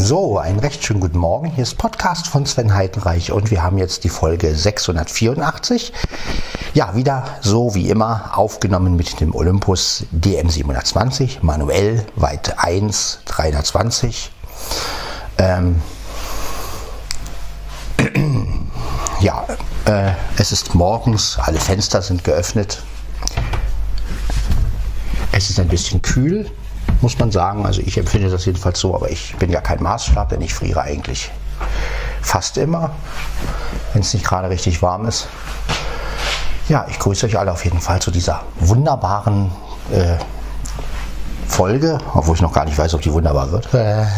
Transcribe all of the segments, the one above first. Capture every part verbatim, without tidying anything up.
So, einen recht schönen guten Morgen. Hier ist Podcast von Sven Heidenreich und wir haben jetzt die Folge sechshundertvierundachtzig. Ja, wieder so wie immer aufgenommen mit dem Olympus D M siebenhundertzwanzig, manuell, Weite eins, dreihundertzwanzig. Ähm, ja, äh, es ist morgens, alle Fenster sind geöffnet. Es ist ein bisschen kühl, muss man sagen. Also ich empfinde das jedenfalls so, aber ich bin ja kein Maßstab, denn ich friere eigentlich fast immer, wenn es nicht gerade richtig warm ist. Ja, ich grüße euch alle auf jeden Fall zu dieser wunderbaren äh, Folge, obwohl ich noch gar nicht weiß, ob die wunderbar wird.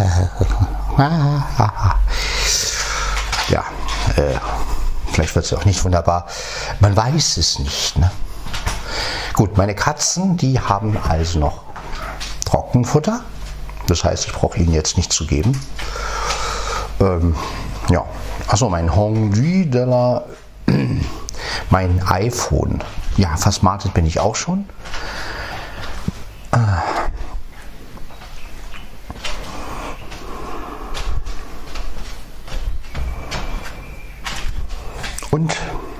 Ja, äh, vielleicht wird sie auch nicht wunderbar. Man weiß es nicht, ne? Gut, meine Katzen, die haben also noch Trockenfutter. Das heißt, ich brauche ihnen jetzt nicht zu geben. Ähm, ja, achso, mein Hongi de la, mein iPhone. Ja, versmartet bin ich auch schon. Äh. Und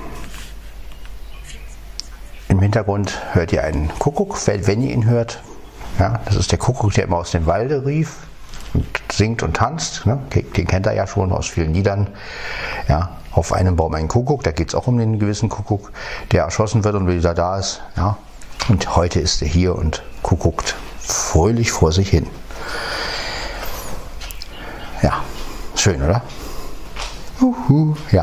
im Hintergrund hört ihr einen Kuckuck, wenn ihr ihn hört. Ja, das ist der Kuckuck, der immer aus dem Walde rief und singt und tanzt. Ne? Den kennt er ja schon aus vielen Liedern. Ja, auf einem Baum ein Kuckuck, da geht es auch um den gewissen Kuckuck, der erschossen wird und wieder da ist. Ja? Und heute ist er hier und kuckuckt fröhlich vor sich hin. Ja, schön, oder? Uhu, ja.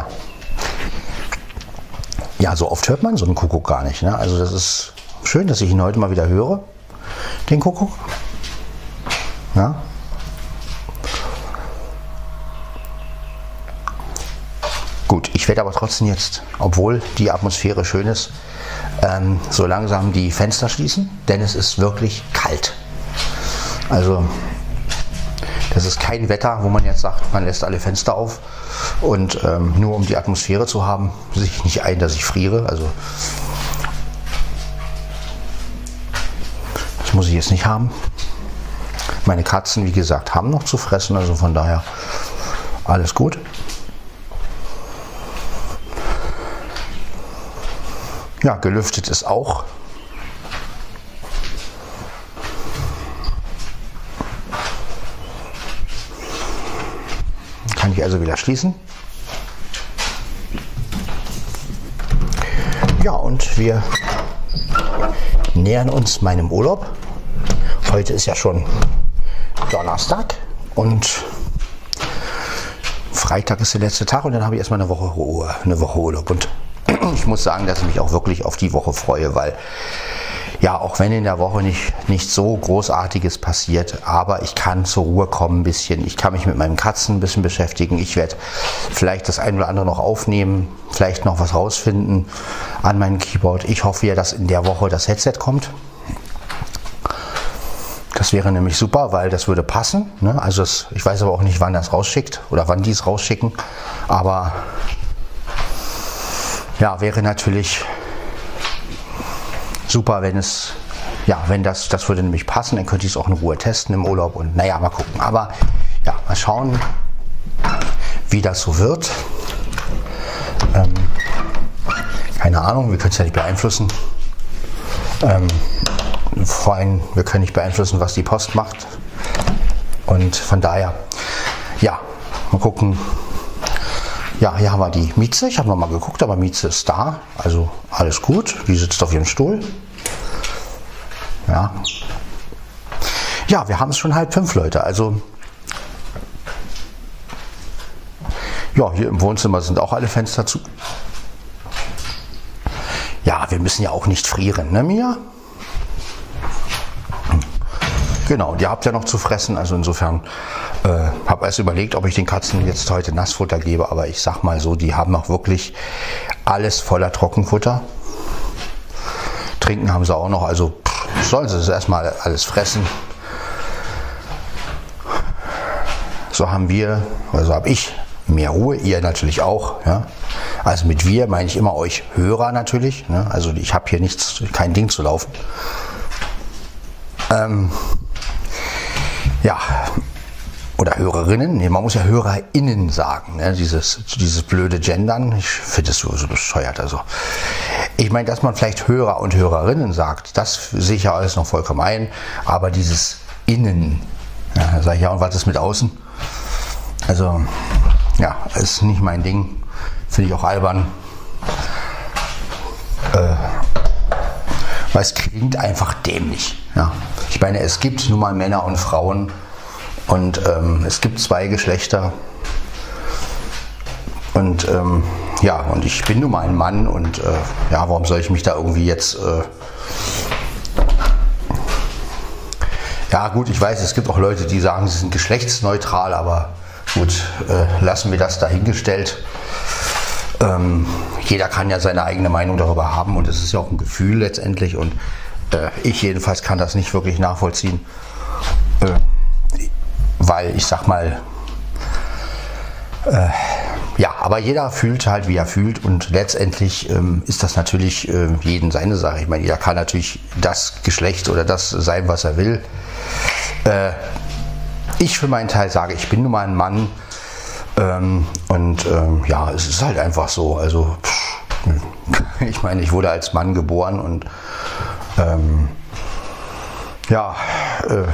Ja, so oft hört man so einen Kuckuck gar nicht. Ne? Also das ist schön, dass ich ihn heute mal wieder höre, den Kuckuck. Ja. Gut, ich werde aber trotzdem jetzt, obwohl die Atmosphäre schön ist, ähm, so langsam die Fenster schließen, denn es ist wirklich kalt. Also das ist kein Wetter, wo man jetzt sagt, man lässt alle Fenster auf und ähm, nur um die Atmosphäre zu haben, sehe ich nicht ein, dass ich friere. Also das muss ich jetzt nicht haben. Meine Katzen, wie gesagt, haben noch zu fressen, also von daher alles gut. Ja, gelüftet ist auch. Kann ich also wieder schließen. Ja, und wir nähern uns meinem Urlaub. Heute ist ja schon Donnerstag und Freitag ist der letzte Tag und dann habe ich erstmal eine Woche Ruhe, eine Woche Urlaub. Und ich muss sagen, dass ich mich auch wirklich auf die Woche freue, weil ja, auch wenn in der Woche nicht, nicht so Großartiges passiert, aber ich kann zur Ruhe kommen ein bisschen. Ich kann mich mit meinen Katzen ein bisschen beschäftigen. Ich werde vielleicht das ein oder andere noch aufnehmen, vielleicht noch was rausfinden an meinem Keyboard. Ich hoffe ja, dass in der Woche das Headset kommt. Das wäre nämlich super, weil das würde passen. Ne? Also es, ich weiß aber auch nicht, wann das rausschickt oder wann die es rausschicken. Aber ja, wäre natürlich super, wenn es, ja, wenn das, das würde nämlich passen, dann könnte ich es auch in Ruhe testen im Urlaub und naja, mal gucken. Aber ja, mal schauen, wie das so wird. Ähm, keine Ahnung, wir können es ja nicht beeinflussen. Ähm, vor allem, wir können nicht beeinflussen, was die Post macht. Und von daher, ja, mal gucken. Ja, hier haben wir die Mieze. Ich habe noch mal geguckt, aber Mieze ist da. Also alles gut. Die sitzt auf ihrem Stuhl. Ja. Ja, wir haben es schon halb fünf, Leute. Also ja, hier im Wohnzimmer sind auch alle Fenster zu. Ja, wir müssen ja auch nicht frieren, ne, Mia? Genau, und ihr habt ja noch zu fressen, also insofern äh, habe erst überlegt, ob ich den Katzen jetzt heute Nassfutter gebe, aber ich sag mal so, die haben auch wirklich alles voller Trockenfutter. Trinken haben sie auch noch, also pff, sollen sie es erstmal alles fressen. So haben wir, also habe ich mehr Ruhe, ihr natürlich auch. Ja? Also mit wir meine ich immer euch Hörer natürlich, ne? Also ich habe hier nichts, kein Ding zu laufen. Ähm, Ja, oder Hörerinnen, nee, man muss ja HörerInnen sagen, ne? dieses, dieses blöde Gendern, ich finde das so, so bescheuert. Also. Ich meine, dass man vielleicht Hörer und Hörerinnen sagt, das sehe ich ja alles noch vollkommen ein, aber dieses Innen, ja, da sage ich ja, und was ist mit außen? Also, ja, ist nicht mein Ding, finde ich auch albern. Äh, weil es klingt einfach dämlich. Ja. Ich meine, es gibt nun mal Männer und Frauen. Und ähm, es gibt zwei Geschlechter und ähm, ja, und ich bin nun mal ein Mann und äh, ja, warum soll ich mich da irgendwie jetzt, äh ja gut, ich weiß, es gibt auch Leute, die sagen, sie sind geschlechtsneutral, aber gut, äh, lassen wir das dahingestellt. Ähm, jeder kann ja seine eigene Meinung darüber haben und es ist ja auch ein Gefühl letztendlich und äh, ich jedenfalls kann das nicht wirklich nachvollziehen. Äh, Weil ich sag mal, äh, ja, aber jeder fühlt halt, wie er fühlt und letztendlich ähm, ist das natürlich äh, jeden seine Sache. Ich meine, jeder kann natürlich das Geschlecht oder das sein, was er will. Äh, ich für meinen Teil sage, ich bin nun mal ein Mann ähm, und ähm, ja, es ist halt einfach so. Also, pff, ich meine, ich wurde als Mann geboren und ähm, ja, äh,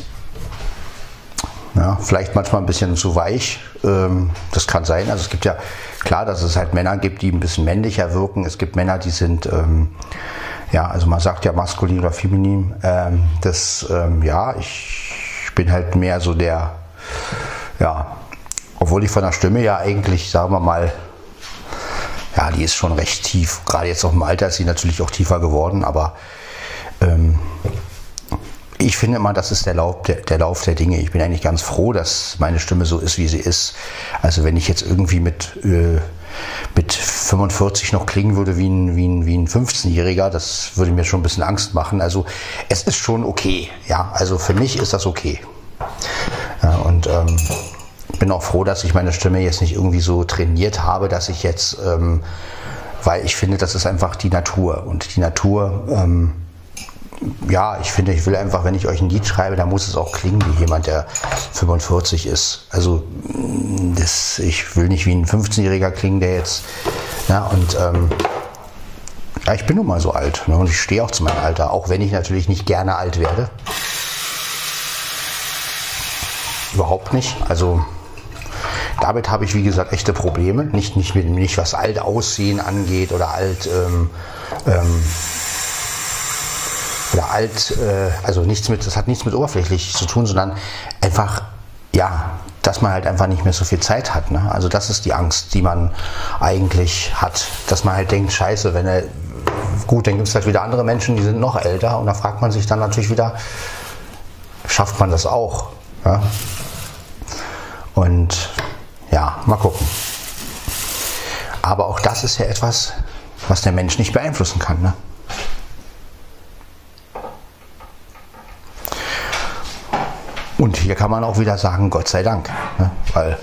Ja, vielleicht manchmal ein bisschen zu weich, ähm, das kann sein. Also es gibt ja, klar, dass es halt Männer gibt, die ein bisschen männlicher wirken. Es gibt Männer, die sind, ähm, ja, also man sagt ja maskulin oder feminin. Ähm, das, ähm, ja, ich bin halt mehr so der, ja, obwohl ich von der Stimme ja eigentlich, sagen wir mal, ja, die ist schon recht tief. Gerade jetzt auch im Alter ist sie natürlich auch tiefer geworden, aber ähm, ich finde immer, das ist der Lauf der, der Lauf der Dinge. Ich bin eigentlich ganz froh, dass meine Stimme so ist, wie sie ist. Also wenn ich jetzt irgendwie mit, äh, mit fünfundvierzig noch klingen würde wie ein, wie ein, wie ein fünfzehnjähriger, das würde mir schon ein bisschen Angst machen. Also es ist schon okay. Ja, also für mich ist das okay. Ja, und ähm, bin auch froh, dass ich meine Stimme jetzt nicht irgendwie so trainiert habe, dass ich jetzt, ähm, weil ich finde, das ist einfach die Natur. Und die Natur... Ähm, ja, ich finde, ich will einfach, wenn ich euch ein Lied schreibe, dann muss es auch klingen wie jemand, der fünfundvierzig ist. Also das, ich will nicht wie ein fünfzehnjähriger klingen, der jetzt, ja, und ähm, ja, ich bin nun mal so alt, ne, und ich stehe auch zu meinem Alter, auch wenn ich natürlich nicht gerne alt werde. Überhaupt nicht, also damit habe ich, wie gesagt, echte Probleme, nicht, nicht, mit, nicht was alt aussehen angeht oder alt, ähm, ähm, oder alt, äh, also nichts mit, das hat nichts mit oberflächlich zu tun, sondern einfach, ja, dass man halt einfach nicht mehr so viel Zeit hat. Ne? Also das ist die Angst, die man eigentlich hat, dass man halt denkt, scheiße, wenn er, gut, dann gibt es halt wieder andere Menschen, die sind noch älter und da fragt man sich dann natürlich wieder, schafft man das auch? Ja? Und ja, mal gucken. Aber auch das ist ja etwas, was der Mensch nicht beeinflussen kann. Ne? Und hier kann man auch wieder sagen, Gott sei Dank, ne? Weil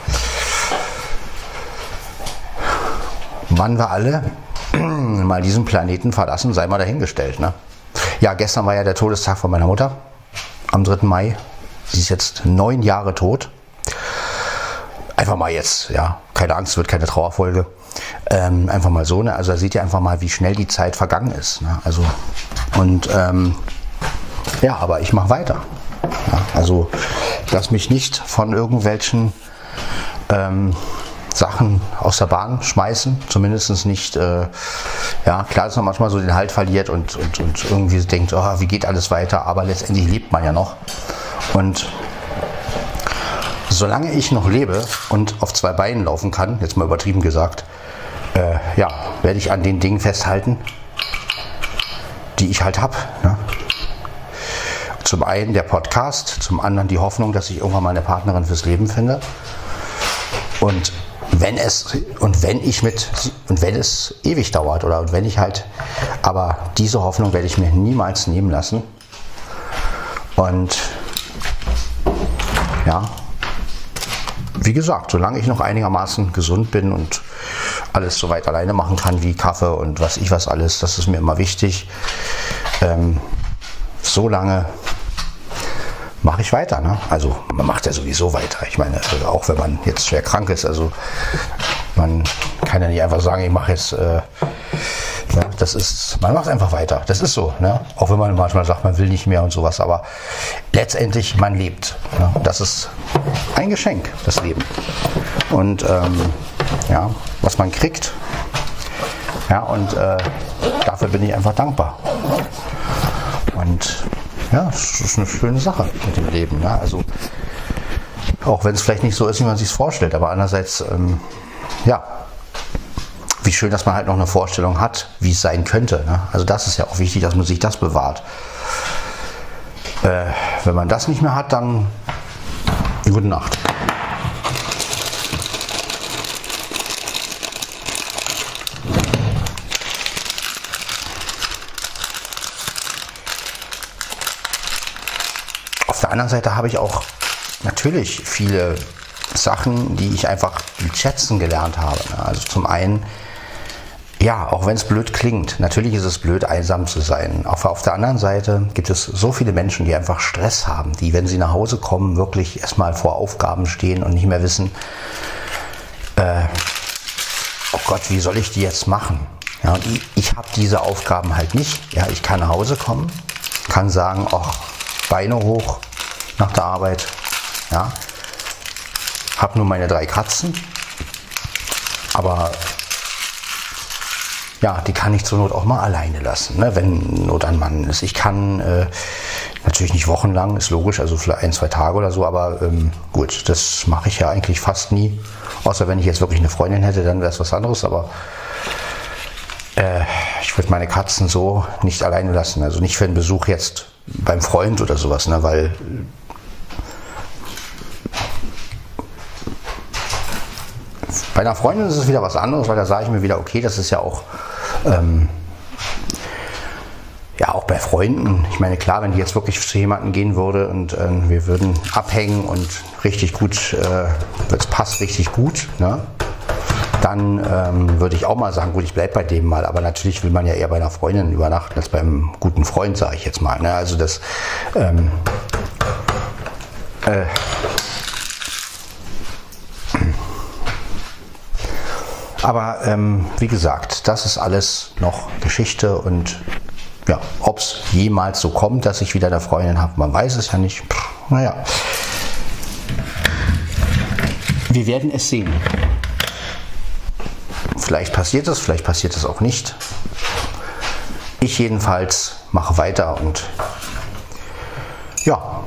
wann wir alle mal diesen Planeten verlassen, sei mal dahingestellt. Ne? Ja, gestern war ja der Todestag von meiner Mutter, am dritten Mai. Sie ist jetzt neun Jahre tot. Einfach mal jetzt, ja, keine Angst, wird keine Trauerfolge. Ähm, einfach mal so, ne? Also da seht ihr einfach mal, wie schnell die Zeit vergangen ist. Ne? Also, und ähm, ja, aber ich mache weiter. Ja, also ich lasse mich nicht von irgendwelchen ähm, Sachen aus der Bahn schmeißen, zumindest nicht, äh, ja, klar, dass man manchmal so den Halt verliert und, und, und irgendwie denkt, oh, wie geht alles weiter, aber letztendlich lebt man ja noch. Und solange ich noch lebe und auf zwei Beinen laufen kann, jetzt mal übertrieben gesagt, äh, ja, werde ich an den Dingen festhalten, die ich halt habe. Ne? Zum einen der Podcast, zum anderen die Hoffnung, dass ich irgendwann mal eine Partnerin fürs Leben finde. Und wenn es und wenn ich mit und wenn es ewig dauert oder und wenn ich halt, aber diese Hoffnung werde ich mir niemals nehmen lassen. Und ja, wie gesagt, solange ich noch einigermaßen gesund bin und alles soweit alleine machen kann, wie Kaffee und was ich was alles, das ist mir immer wichtig. Ähm, so lange mache ich weiter. Ne? Also man macht ja sowieso weiter. Ich meine, also auch wenn man jetzt schwer krank ist, also man kann ja nicht einfach sagen, ich mache jetzt, äh, ja, das ist, man macht einfach weiter. Das ist so. Ne? Auch wenn man manchmal sagt, man will nicht mehr und sowas, aber letztendlich, man lebt. Ne? Das ist ein Geschenk, das Leben. Und ähm, ja, was man kriegt, ja, und äh, dafür bin ich einfach dankbar. Und ja, es ist eine schöne Sache mit dem Leben. Ja? Also, auch wenn es vielleicht nicht so ist, wie man sich es vorstellt, aber andererseits, ähm, ja, wie schön, dass man halt noch eine Vorstellung hat, wie es sein könnte. Ne? Also das ist ja auch wichtig, dass man sich das bewahrt. Äh, wenn man das nicht mehr hat, dann gute Nacht. Auf der anderen Seite habe ich auch natürlich viele Sachen, die ich einfach schätzen gelernt habe. Also zum einen, ja, auch wenn es blöd klingt, natürlich ist es blöd, einsam zu sein. Auf, auf der anderen Seite gibt es so viele Menschen, die einfach Stress haben, die, wenn sie nach Hause kommen, wirklich erstmal vor Aufgaben stehen und nicht mehr wissen, äh, oh Gott, wie soll ich die jetzt machen? Ja, und ich, ich habe diese Aufgaben halt nicht. Ja, ich kann nach Hause kommen, kann sagen, ach, Beine hoch nach der Arbeit, ja, habe nur meine drei Katzen, aber ja, die kann ich zur Not auch mal alleine lassen, ne, wenn Not an Mann ist. Ich kann äh, natürlich nicht wochenlang, ist logisch, also vielleicht ein, zwei Tage oder so, aber ähm, gut, das mache ich ja eigentlich fast nie, außer wenn ich jetzt wirklich eine Freundin hätte, dann wäre es was anderes, aber äh, ich würde meine Katzen so nicht alleine lassen, also nicht für einen Besuch jetzt beim Freund oder sowas, ne, weil bei einer Freundin ist es wieder was anderes, weil da sage ich mir wieder, okay, das ist ja auch, ähm, ja auch bei Freunden, ich meine klar, wenn die jetzt wirklich zu jemandem gehen würde und äh, wir würden abhängen und richtig gut, äh, es passt richtig gut, ne? Dann ähm, würde ich auch mal sagen, gut, ich bleibe bei dem mal, aber natürlich will man ja eher bei einer Freundin übernachten als beim guten Freund, sage ich jetzt mal, ne? Also das, ähm, äh, aber ähm, wie gesagt, das ist alles noch Geschichte und ja, ob es jemals so kommt, dass ich wieder eine Freundin habe, man weiß es ja nicht. Pff, naja, wir werden es sehen. Vielleicht passiert es, vielleicht passiert es auch nicht. Ich jedenfalls mache weiter und ja,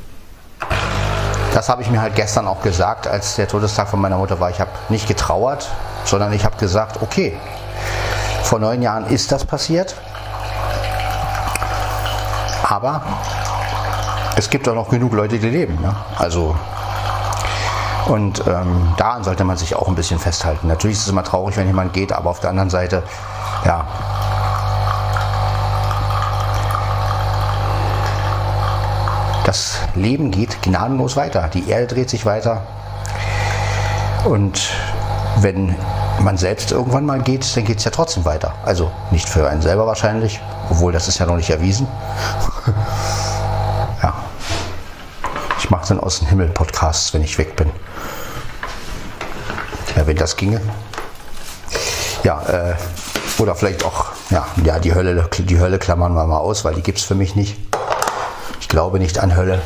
das habe ich mir halt gestern auch gesagt, als der Todestag von meiner Mutter war. Ich habe nicht getrauert, sondern ich habe gesagt, okay, vor neun Jahren ist das passiert, aber es gibt auch noch genug Leute, die leben. Ne? Also, und ähm, daran sollte man sich auch ein bisschen festhalten. Natürlich ist es immer traurig, wenn jemand geht, aber auf der anderen Seite, ja, das Leben geht gnadenlos weiter. Die Erde dreht sich weiter. Und wenn man selbst irgendwann mal geht, dann geht es ja trotzdem weiter. Also nicht für einen selber wahrscheinlich, obwohl das ist ja noch nicht erwiesen. Ja. Ich mache dann aus dem Himmel Podcasts, wenn ich weg bin. Ja, wenn das ginge. Ja, äh, oder vielleicht auch, ja, ja, die Hölle, die Hölle klammern wir mal aus, weil die gibt es für mich nicht. Ich glaube nicht an Hölle.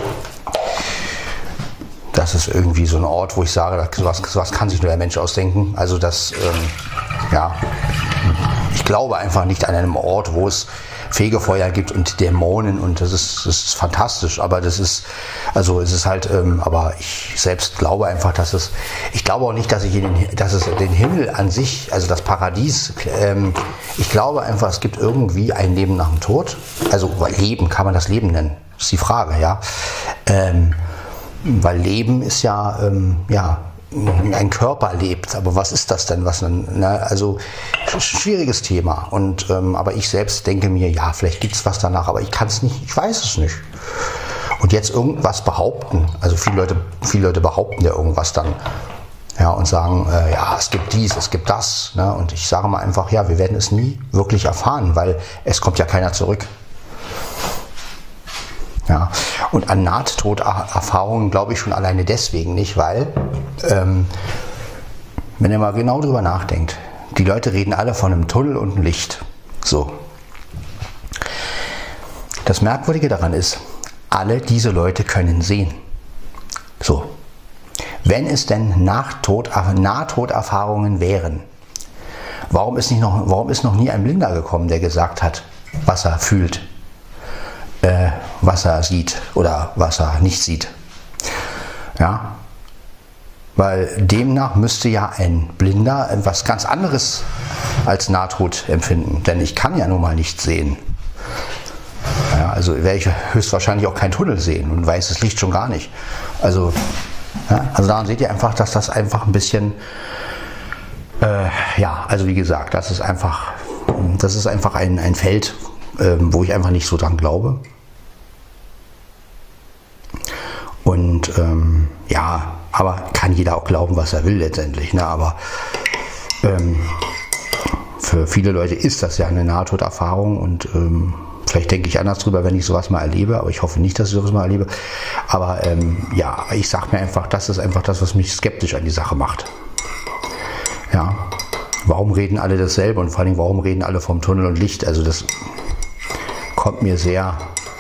Das ist irgendwie so ein Ort, wo ich sage, sowas, sowas kann sich nur der Mensch ausdenken. Also das, ähm, ja, ich glaube einfach nicht an einem Ort, wo es Fegefeuer gibt und Dämonen und das ist, das ist fantastisch, aber das ist, also es ist halt, ähm, aber ich selbst glaube einfach, dass es, ich glaube auch nicht, dass ich in den, dass es den Himmel an sich, also das Paradies, ähm, ich glaube einfach, es gibt irgendwie ein Leben nach dem Tod, also Leben, kann man das Leben nennen, ist die Frage, ja, ähm, weil Leben ist ja, ähm, ja, ein Körper lebt, aber was ist das denn? Was, ne? Also schwieriges Thema. Und ähm, aber ich selbst denke mir, ja, vielleicht gibt es was danach, aber ich kann es nicht, ich weiß es nicht. Und jetzt irgendwas behaupten, also viele Leute, viele Leute behaupten ja irgendwas dann, ja, und sagen, äh, ja, es gibt dies, es gibt das, ne? Und ich sage mal einfach, ja, wir werden es nie wirklich erfahren, weil es kommt ja keiner zurück. Ja, und an Nahtoderfahrungen glaube ich schon alleine deswegen nicht, weil, ähm, wenn ihr mal genau drüber nachdenkt, die Leute reden alle von einem Tunnel und einem Licht. So. Das Merkwürdige daran ist, alle diese Leute können sehen. So. Wenn es denn Nachtod, Nahtoderfahrungen wären, warum ist, nicht noch, warum ist noch nie ein Blinder gekommen, der gesagt hat, was er fühlt, äh, was er sieht oder was er nicht sieht? Ja, weil demnach müsste ja ein Blinder etwas ganz anderes als Nahtod empfinden, denn ich kann ja nun mal nicht sehen. Ja, also werde ich höchstwahrscheinlich auch keinen Tunnel sehen und weißes Licht schon gar nicht. Also, ja, also daran seht ihr einfach, dass das einfach ein bisschen, äh, ja, also wie gesagt, das ist einfach, das ist einfach ein, ein Feld, äh, wo ich einfach nicht so dran glaube. Und ähm, ja, aber kann jeder auch glauben, was er will letztendlich. Ne? Aber ähm, für viele Leute ist das ja eine Nahtoderfahrung und ähm, vielleicht denke ich anders drüber, wenn ich sowas mal erlebe, aber ich hoffe nicht, dass ich sowas mal erlebe. Aber ähm, ja, ich sage mir einfach, das ist einfach das, was mich skeptisch an die Sache macht. Ja, warum reden alle dasselbe und vor allem, warum reden alle vom Tunnel und Licht? Also das kommt mir sehr...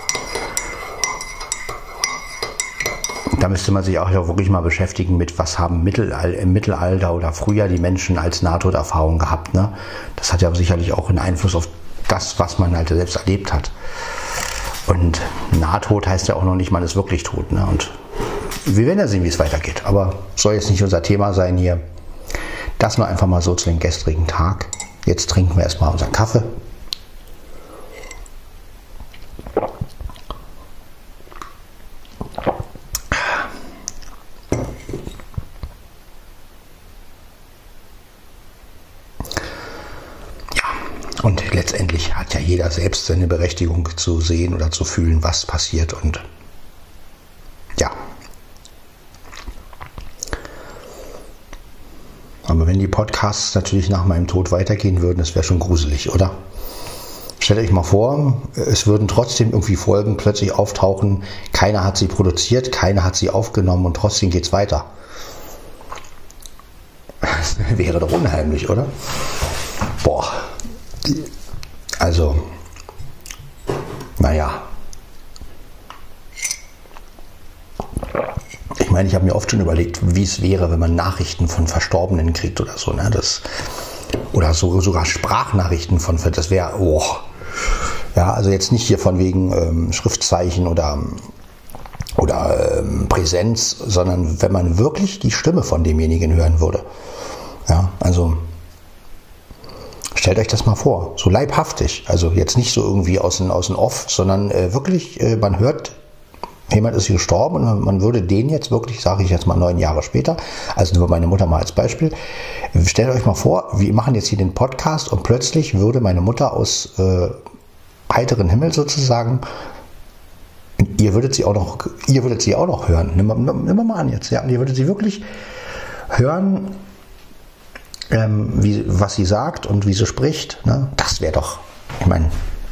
Da müsste man sich auch wirklich mal beschäftigen mit, was haben Mittelal im Mittelalter oder früher die Menschen als Nahtoderfahrung gehabt. Ne? Das hat ja sicherlich auch einen Einfluss auf das, was man halt selbst erlebt hat. Und Nahtod heißt ja auch noch nicht, man ist wirklich tot. Ne? Und wir werden ja sehen, wie es weitergeht. Aber soll jetzt nicht unser Thema sein hier. Das nur einfach mal so zu dem gestrigen Tag. Jetzt trinken wir erstmal unseren Kaffee. Und letztendlich hat ja jeder selbst seine Berechtigung zu sehen oder zu fühlen, was passiert. Und ja. Aber wenn die Podcasts natürlich nach meinem Tod weitergehen würden, das wäre schon gruselig, oder? Stellt euch mal vor, es würden trotzdem irgendwie Folgen plötzlich auftauchen. Keiner hat sie produziert, keiner hat sie aufgenommen und trotzdem geht es weiter. Das wäre doch unheimlich, oder? Boah. Also, naja. Ich meine, ich habe mir oft schon überlegt, wie es wäre, wenn man Nachrichten von Verstorbenen kriegt oder so. Ne? Das, oder so, sogar Sprachnachrichten von, das wäre, oh. Ja, also jetzt nicht hier von wegen ähm, Schriftzeichen oder, oder ähm, Präsenz, sondern wenn man wirklich die Stimme von demjenigen hören würde. Ja, also... Stellt euch das mal vor, so leibhaftig, also jetzt nicht so irgendwie aus dem, aus dem Off, sondern äh, wirklich, äh, man hört, jemand ist gestorben und man würde den jetzt wirklich, sage ich jetzt mal neun Jahre später, also nur meine Mutter mal als Beispiel, stellt euch mal vor, wir machen jetzt hier den Podcast und plötzlich würde meine Mutter aus äh, heiteren Himmel sozusagen, ihr würdet sie auch noch, ihr würdet sie auch noch hören, nimm, nimm, nimm mal an jetzt, ja, und ihr würdet sie wirklich hören, Ähm, wie, was sie sagt und wie sie spricht, ne? Das wäre doch, ich meine,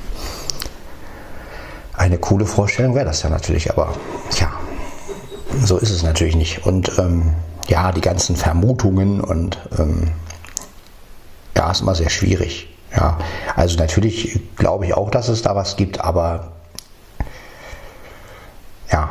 eine coole Vorstellung wäre das ja natürlich, aber tja, so ist es natürlich nicht. Und ähm, ja, die ganzen Vermutungen und ähm, ja, ist immer sehr schwierig. Ja, also natürlich glaube ich auch, dass es da was gibt, aber ja.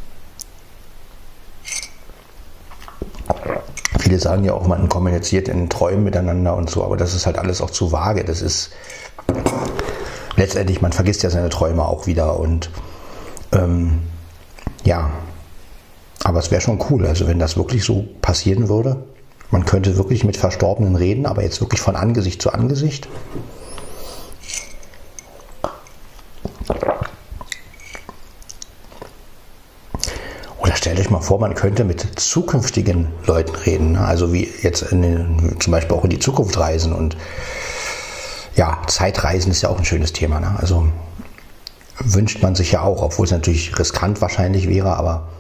Viele sagen ja auch, man kommuniziert in Träumen miteinander und so, aber das ist halt alles auch zu vage. Das ist letztendlich, man vergisst ja seine Träume auch wieder und ähm, ja, aber es wäre schon cool, also wenn das wirklich so passieren würde. Man könnte wirklich mit Verstorbenen reden, aber jetzt wirklich von Angesicht zu Angesicht. Oder stellt euch mal vor, man könnte mit zukünftigen Leuten reden, also wie jetzt in den, zum Beispiel auch in die Zukunft reisen und ja, Zeitreisen ist ja auch ein schönes Thema, ne? Also wünscht man sich ja auch, obwohl es natürlich riskant wahrscheinlich wäre, aber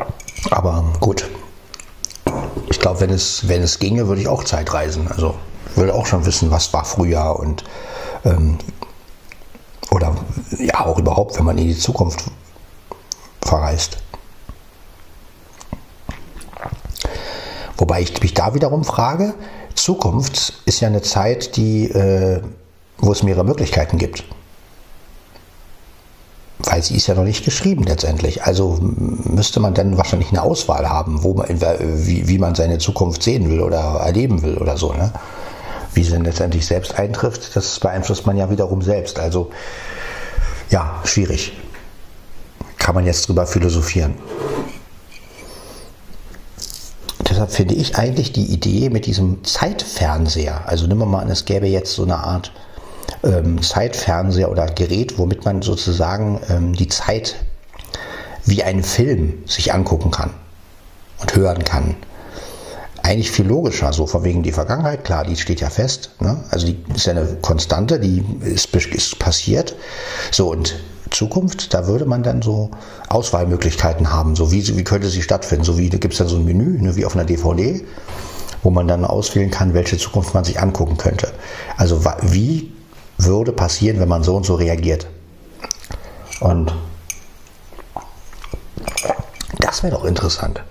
aber gut. Ich glaube, wenn es, wenn es ginge, würde ich auch Zeitreisen, also will auch schon wissen, was war früher und ähm, oder ja auch überhaupt, wenn man in die Zukunft verreist. Wobei ich mich da wiederum frage, Zukunft ist ja eine Zeit, die, äh, wo es mehrere Möglichkeiten gibt. Weil sie ist ja noch nicht geschrieben letztendlich. Also müsste man dann wahrscheinlich eine Auswahl haben, wo man, wie, wie man seine Zukunft sehen will oder erleben will oder so. Ne? Wie sie dann letztendlich selbst eintrifft, das beeinflusst man ja wiederum selbst. Also ja, schwierig. Kann man jetzt drüber philosophieren. Deshalb finde ich eigentlich die Idee mit diesem Zeitfernseher, also nehmen wir mal an, es gäbe jetzt so eine Art ähm, Zeitfernseher oder Gerät, womit man sozusagen ähm, die Zeit wie einen Film sich angucken kann und hören kann. Eigentlich viel logischer, so von wegen die Vergangenheit, klar, die steht ja fest, ne? Also die ist ja eine Konstante, die ist, ist passiert. So, und Zukunft, da würde man dann so Auswahlmöglichkeiten haben, so wie, wie könnte sie stattfinden, so wie, da gibt es dann so ein Menü, ne, wie auf einer D V D, wo man dann auswählen kann, welche Zukunft man sich angucken könnte. Also wie würde passieren, wenn man so und so reagiert. Und das wäre doch interessant.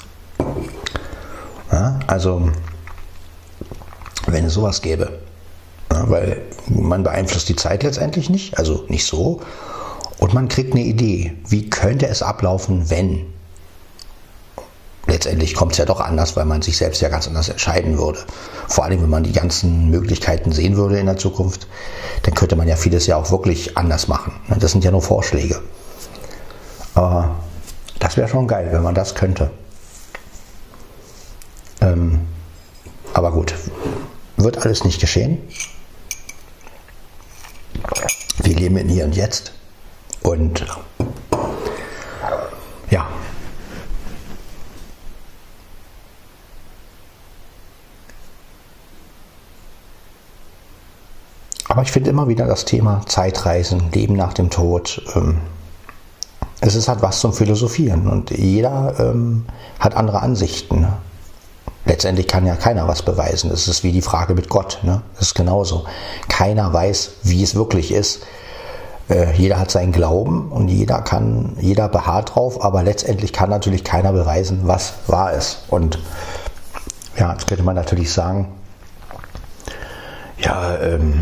Ja, also wenn es sowas gäbe, ja, weil man beeinflusst die Zeit letztendlich nicht, also nicht so, und man kriegt eine Idee, wie könnte es ablaufen, wenn. Letztendlich kommt es ja doch anders, weil man sich selbst ja ganz anders entscheiden würde. Vor allem, wenn man die ganzen Möglichkeiten sehen würde in der Zukunft, dann könnte man ja vieles ja auch wirklich anders machen. Das sind ja nur Vorschläge. Aber das wäre schon geil, wenn man das könnte. Ähm, aber gut, wird alles nicht geschehen. Wir leben in Hier und Jetzt. Und ja, aber ich finde immer wieder das Thema Zeitreisen, Leben nach dem Tod, ähm, es ist halt was zum Philosophieren und jeder ähm, hat andere Ansichten. Ne? Letztendlich kann ja keiner was beweisen. Es ist wie die Frage mit Gott. Ne? Das ist genauso. Keiner weiß, wie es wirklich ist. Äh, jeder hat seinen Glauben und jeder kann, jeder beharrt drauf, aber letztendlich kann natürlich keiner beweisen, was wahr ist. Und ja, jetzt könnte man natürlich sagen, ja, ähm,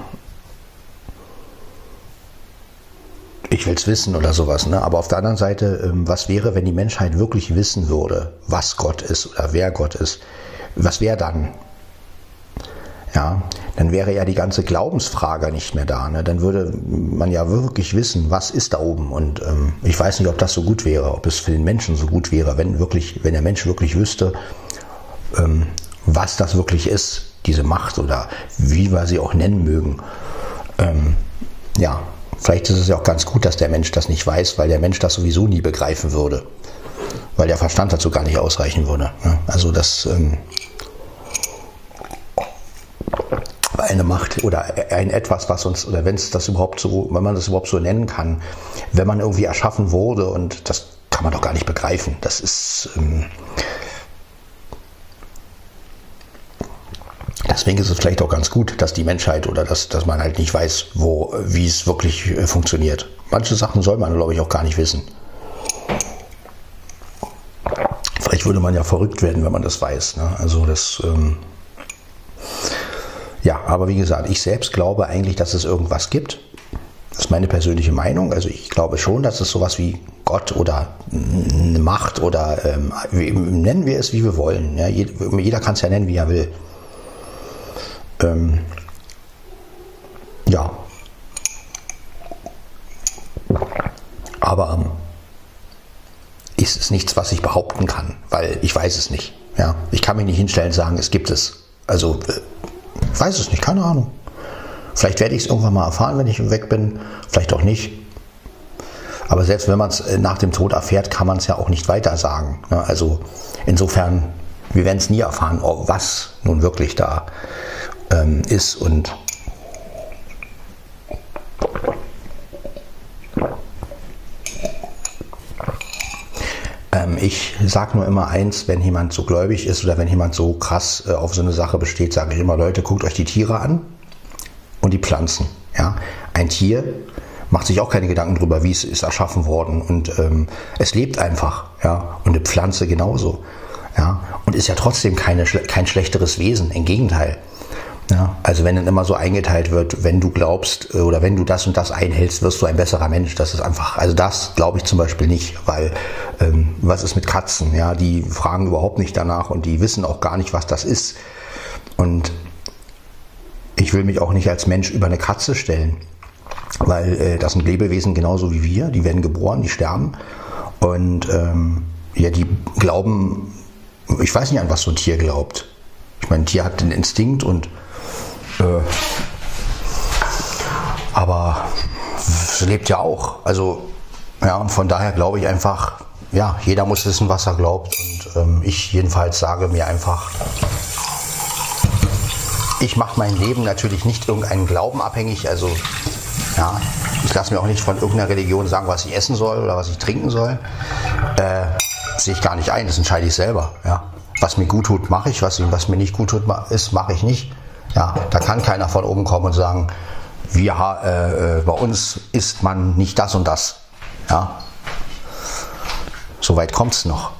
ich will es wissen oder sowas, ne? Aber auf der anderen Seite, ähm, was wäre, wenn die Menschheit wirklich wissen würde, was Gott ist oder wer Gott ist? Was wäre dann? Ja, dann wäre ja die ganze Glaubensfrage nicht mehr da. Ne? Dann würde man ja wirklich wissen, was ist da oben. Und ähm, ich weiß nicht, ob das so gut wäre, ob es für den Menschen so gut wäre, wenn wirklich, wenn der Mensch wirklich wüsste, ähm, was das wirklich ist, diese Macht oder wie wir sie auch nennen mögen. Ähm, ja, vielleicht ist es ja auch ganz gut, dass der Mensch das nicht weiß, weil der Mensch das sowieso nie begreifen würde. Weil der Verstand dazu gar nicht ausreichen würde. Ne? Also das... Ähm, eine Macht oder ein etwas, was uns, oder wenn es das überhaupt so, wenn man das überhaupt so nennen kann, wenn man irgendwie erschaffen wurde, und das kann man doch gar nicht begreifen. Das ist ähm, deswegen ist es vielleicht auch ganz gut, dass die Menschheit oder dass, dass man halt nicht weiß, wo, wie es wirklich äh, funktioniert. Manche Sachen soll man, glaube ich, auch gar nicht wissen. Vielleicht würde man ja verrückt werden, wenn man das weiß. Ne? Also das ähm, Ja, aber wie gesagt, ich selbst glaube eigentlich, dass es irgendwas gibt. Das ist meine persönliche Meinung. Also ich glaube schon, dass es sowas wie Gott oder eine Macht oder ähm, nennen wir es, wie wir wollen. Ja, jeder jeder kann es ja nennen, wie er will. Ähm, ja. Aber ähm, ist es nichts, was ich behaupten kann, weil ich weiß es nicht. Ja, ich kann mich nicht hinstellen und sagen, es gibt es. Also äh, ich weiß es nicht, keine Ahnung. Vielleicht werde ich es irgendwann mal erfahren, wenn ich weg bin, vielleicht auch nicht. Aber selbst wenn man es nach dem Tod erfährt, kann man es ja auch nicht weiter sagen. Also insofern, wir werden es nie erfahren, was nun wirklich da ähm, ist. Und äh, Ähm, ich sage nur immer eins, wenn jemand so gläubig ist oder wenn jemand so krass äh, auf so eine Sache besteht, sage ich immer, Leute, guckt euch die Tiere an und die Pflanzen. Ja? Ein Tier macht sich auch keine Gedanken darüber, wie es ist erschaffen worden, und ähm, es lebt einfach. Ja? Und eine Pflanze genauso. Ja? Und ist ja trotzdem keine, kein schlechteres Wesen, im Gegenteil. Ja, also wenn dann immer so eingeteilt wird, wenn du glaubst oder wenn du das und das einhältst, wirst du ein besserer Mensch. Das ist einfach, also das glaube ich zum Beispiel nicht, weil ähm, was ist mit Katzen? Ja, die fragen überhaupt nicht danach und die wissen auch gar nicht, was das ist. Und ich will mich auch nicht als Mensch über eine Katze stellen, weil äh, das sind Lebewesen genauso wie wir. Die werden geboren, die sterben und ähm, ja, die glauben, ich weiß nicht, an was so ein Tier glaubt. Ich meine, ein Tier hat den Instinkt und Äh, aber es lebt ja auch. Also, ja, und von daher glaube ich einfach, ja, jeder muss wissen, was er glaubt. Und ähm, ich jedenfalls sage mir einfach, ich mache mein Leben natürlich nicht irgendeinen Glauben abhängig. Also, ja, ich lasse mir auch nicht von irgendeiner Religion sagen, was ich essen soll oder was ich trinken soll. Äh, sehe ich gar nicht ein, das entscheide ich selber. Ja. Was mir gut tut, mache ich. Was, was mir nicht gut tut, ist, mache ich nicht. Ja, da kann keiner von oben kommen und sagen, wir, äh, bei uns isst man nicht das und das. Ja, so weit kommt es noch.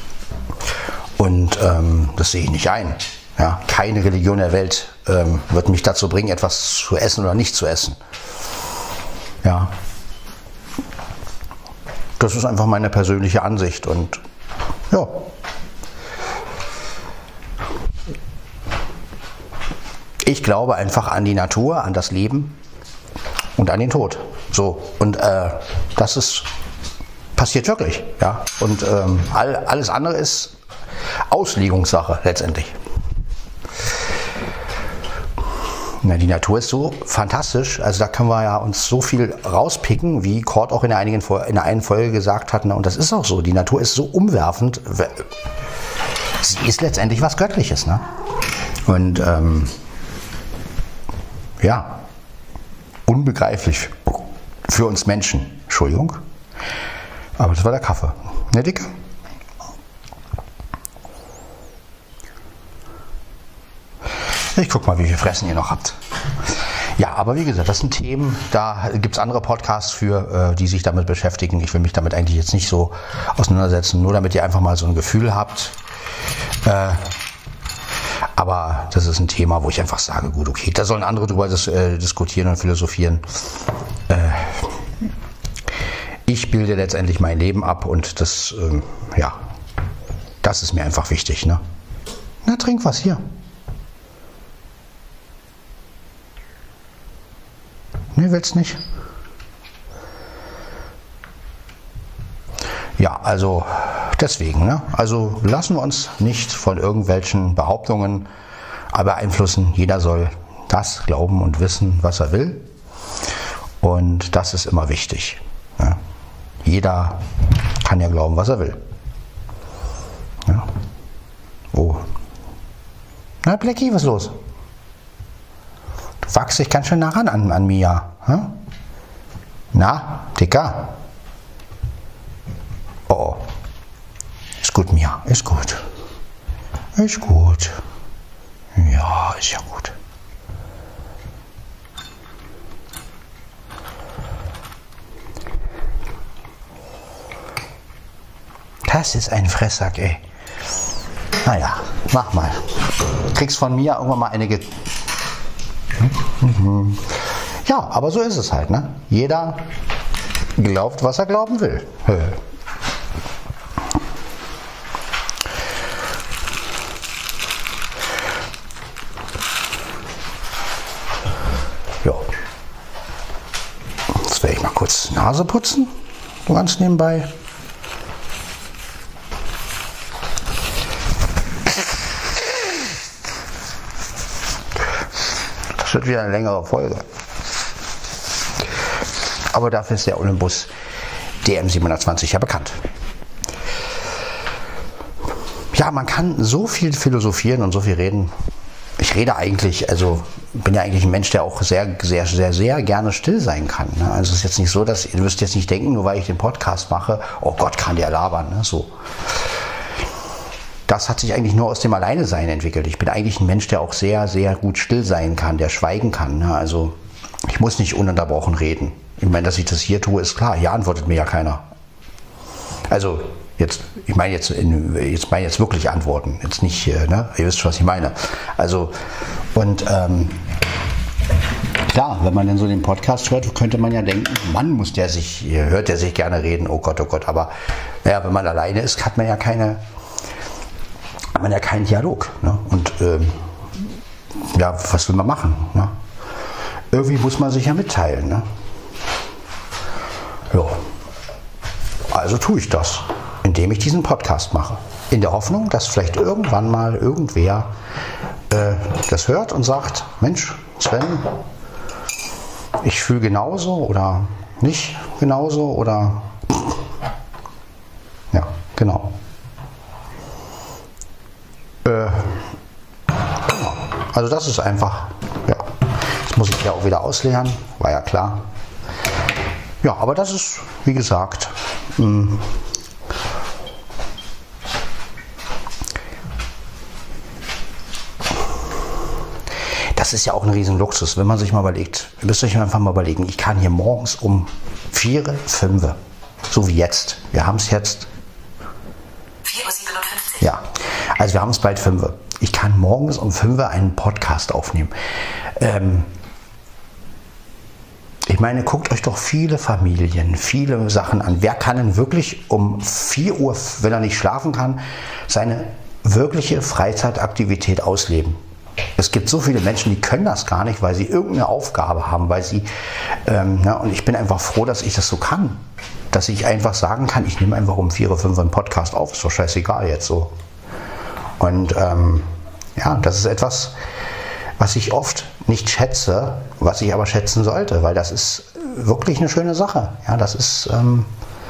Und ähm, das sehe ich nicht ein. Ja, keine Religion der Welt ähm, wird mich dazu bringen, etwas zu essen oder nicht zu essen. Ja, das ist einfach meine persönliche Ansicht und ja. Ich glaube einfach an die Natur, an das Leben und an den Tod. So, und äh, das ist passiert wirklich. Ja? Und ähm, all, alles andere ist Auslegungssache letztendlich. Na, die Natur ist so fantastisch, also da können wir ja uns so viel rauspicken, wie Kurt auch in der, einigen, in der einen Folge gesagt hat. Und das ist auch so, die Natur ist so umwerfend. Sie ist letztendlich was Göttliches. Ne? Und ähm, ja, unbegreiflich für uns Menschen. Entschuldigung. Aber das war der Kaffee. Ne, Dicke? Ich guck mal, wie viel Fressen ihr noch habt. Ja, aber wie gesagt, das sind Themen, da gibt es andere Podcasts für, die sich damit beschäftigen. Ich will mich damit eigentlich jetzt nicht so auseinandersetzen, nur damit ihr einfach mal so ein Gefühl habt. Äh, Aber das ist ein Thema, wo ich einfach sage, gut, okay, da sollen andere drüber dis äh, diskutieren und philosophieren. Äh, ich bilde letztendlich mein Leben ab und das, ähm, ja, das ist mir einfach wichtig. Ne? Na, trink was hier. Ne, willst nicht? Ja, also deswegen, ne? Also lassen wir uns nicht von irgendwelchen Behauptungen beeinflussen. Jeder soll das glauben und wissen, was er will. Und das ist immer wichtig. Ne? Jeder kann ja glauben, was er will. Ja. Oh. Na, Blackie, was ist los? Du wachst dich ganz schön nah ran an, an Mia. Hm? Na, Dicker? Oh. Ist gut, Mia. Ist gut. Ist gut. Ja, ist ja gut. Das ist ein Fresssack, ey. Naja, mach mal. Du kriegst von mir irgendwann mal eine... Ge mhm. Ja, aber so ist es halt, ne? Jeder glaubt, was er glauben will. Ja. Jetzt werde ich mal kurz Nase putzen, ganz nebenbei. Das wird wieder eine längere Folge. Aber dafür ist der Olympus D M siebenhundertzwanzig ja bekannt. Ja, man kann so viel philosophieren und so viel reden. Ich rede eigentlich, also bin ja eigentlich ein Mensch, der auch sehr, sehr, sehr, sehr gerne still sein kann. Ne? Also es ist jetzt nicht so, dass ihr müsst jetzt nicht denken, nur weil ich den Podcast mache, oh Gott, kann der labern. Ne? So. Das hat sich eigentlich nur aus dem Alleinesein entwickelt. Ich bin eigentlich ein Mensch, der auch sehr, sehr gut still sein kann, der schweigen kann. Ne? Also ich muss nicht ununterbrochen reden. Ich meine, dass ich das hier tue, ist klar. Hier antwortet mir ja keiner. Also jetzt, ich meine jetzt, in, jetzt meine jetzt wirklich Antworten. Jetzt nicht, ne? Ihr wisst schon, was ich meine. Also und ähm, klar, wenn man dann so den Podcast hört, könnte man ja denken, Mann, muss der sich, hört der sich gerne reden. Oh Gott, oh Gott. Aber naja, wenn man alleine ist, hat man ja keine hat man ja keinen Dialog. Ne? Und ähm, ja, was will man machen? Ne? Irgendwie muss man sich ja mitteilen. Ne? Ja. Also tue ich das, indem ich diesen Podcast mache. In der Hoffnung, dass vielleicht irgendwann mal irgendwer äh, das hört und sagt, Mensch, Sven, ich fühle genauso oder nicht genauso oder ja, genau. Also das ist einfach, ja, das muss ich ja auch wieder ausleeren, war ja klar. Ja, aber das ist, wie gesagt, mh, das ist ja auch ein Riesenluxus, wenn man sich mal überlegt, ihr müsst euch einfach mal überlegen, ich kann hier morgens um vier, fünf, so wie jetzt, wir haben es jetzt vier Uhr siebenundfünfzig. Ja, also wir haben es bald fünf. Ich kann morgens um fünf einen Podcast aufnehmen. Ähm ich meine, guckt euch doch viele Familien, viele Sachen an. Wer kann denn wirklich um vier Uhr, wenn er nicht schlafen kann, seine wirkliche Freizeitaktivität ausleben? Es gibt so viele Menschen, die können das gar nicht, weil sie irgendeine Aufgabe haben, weil sie, ähm, na, und ich bin einfach froh, dass ich das so kann. Dass ich einfach sagen kann, ich nehme einfach um vier Uhr fünf einen Podcast auf, ist doch scheißegal jetzt so. Und ähm, ja, das ist etwas, was ich oft nicht schätze, was ich aber schätzen sollte, weil das ist wirklich eine schöne Sache. Ja, das ist ähm,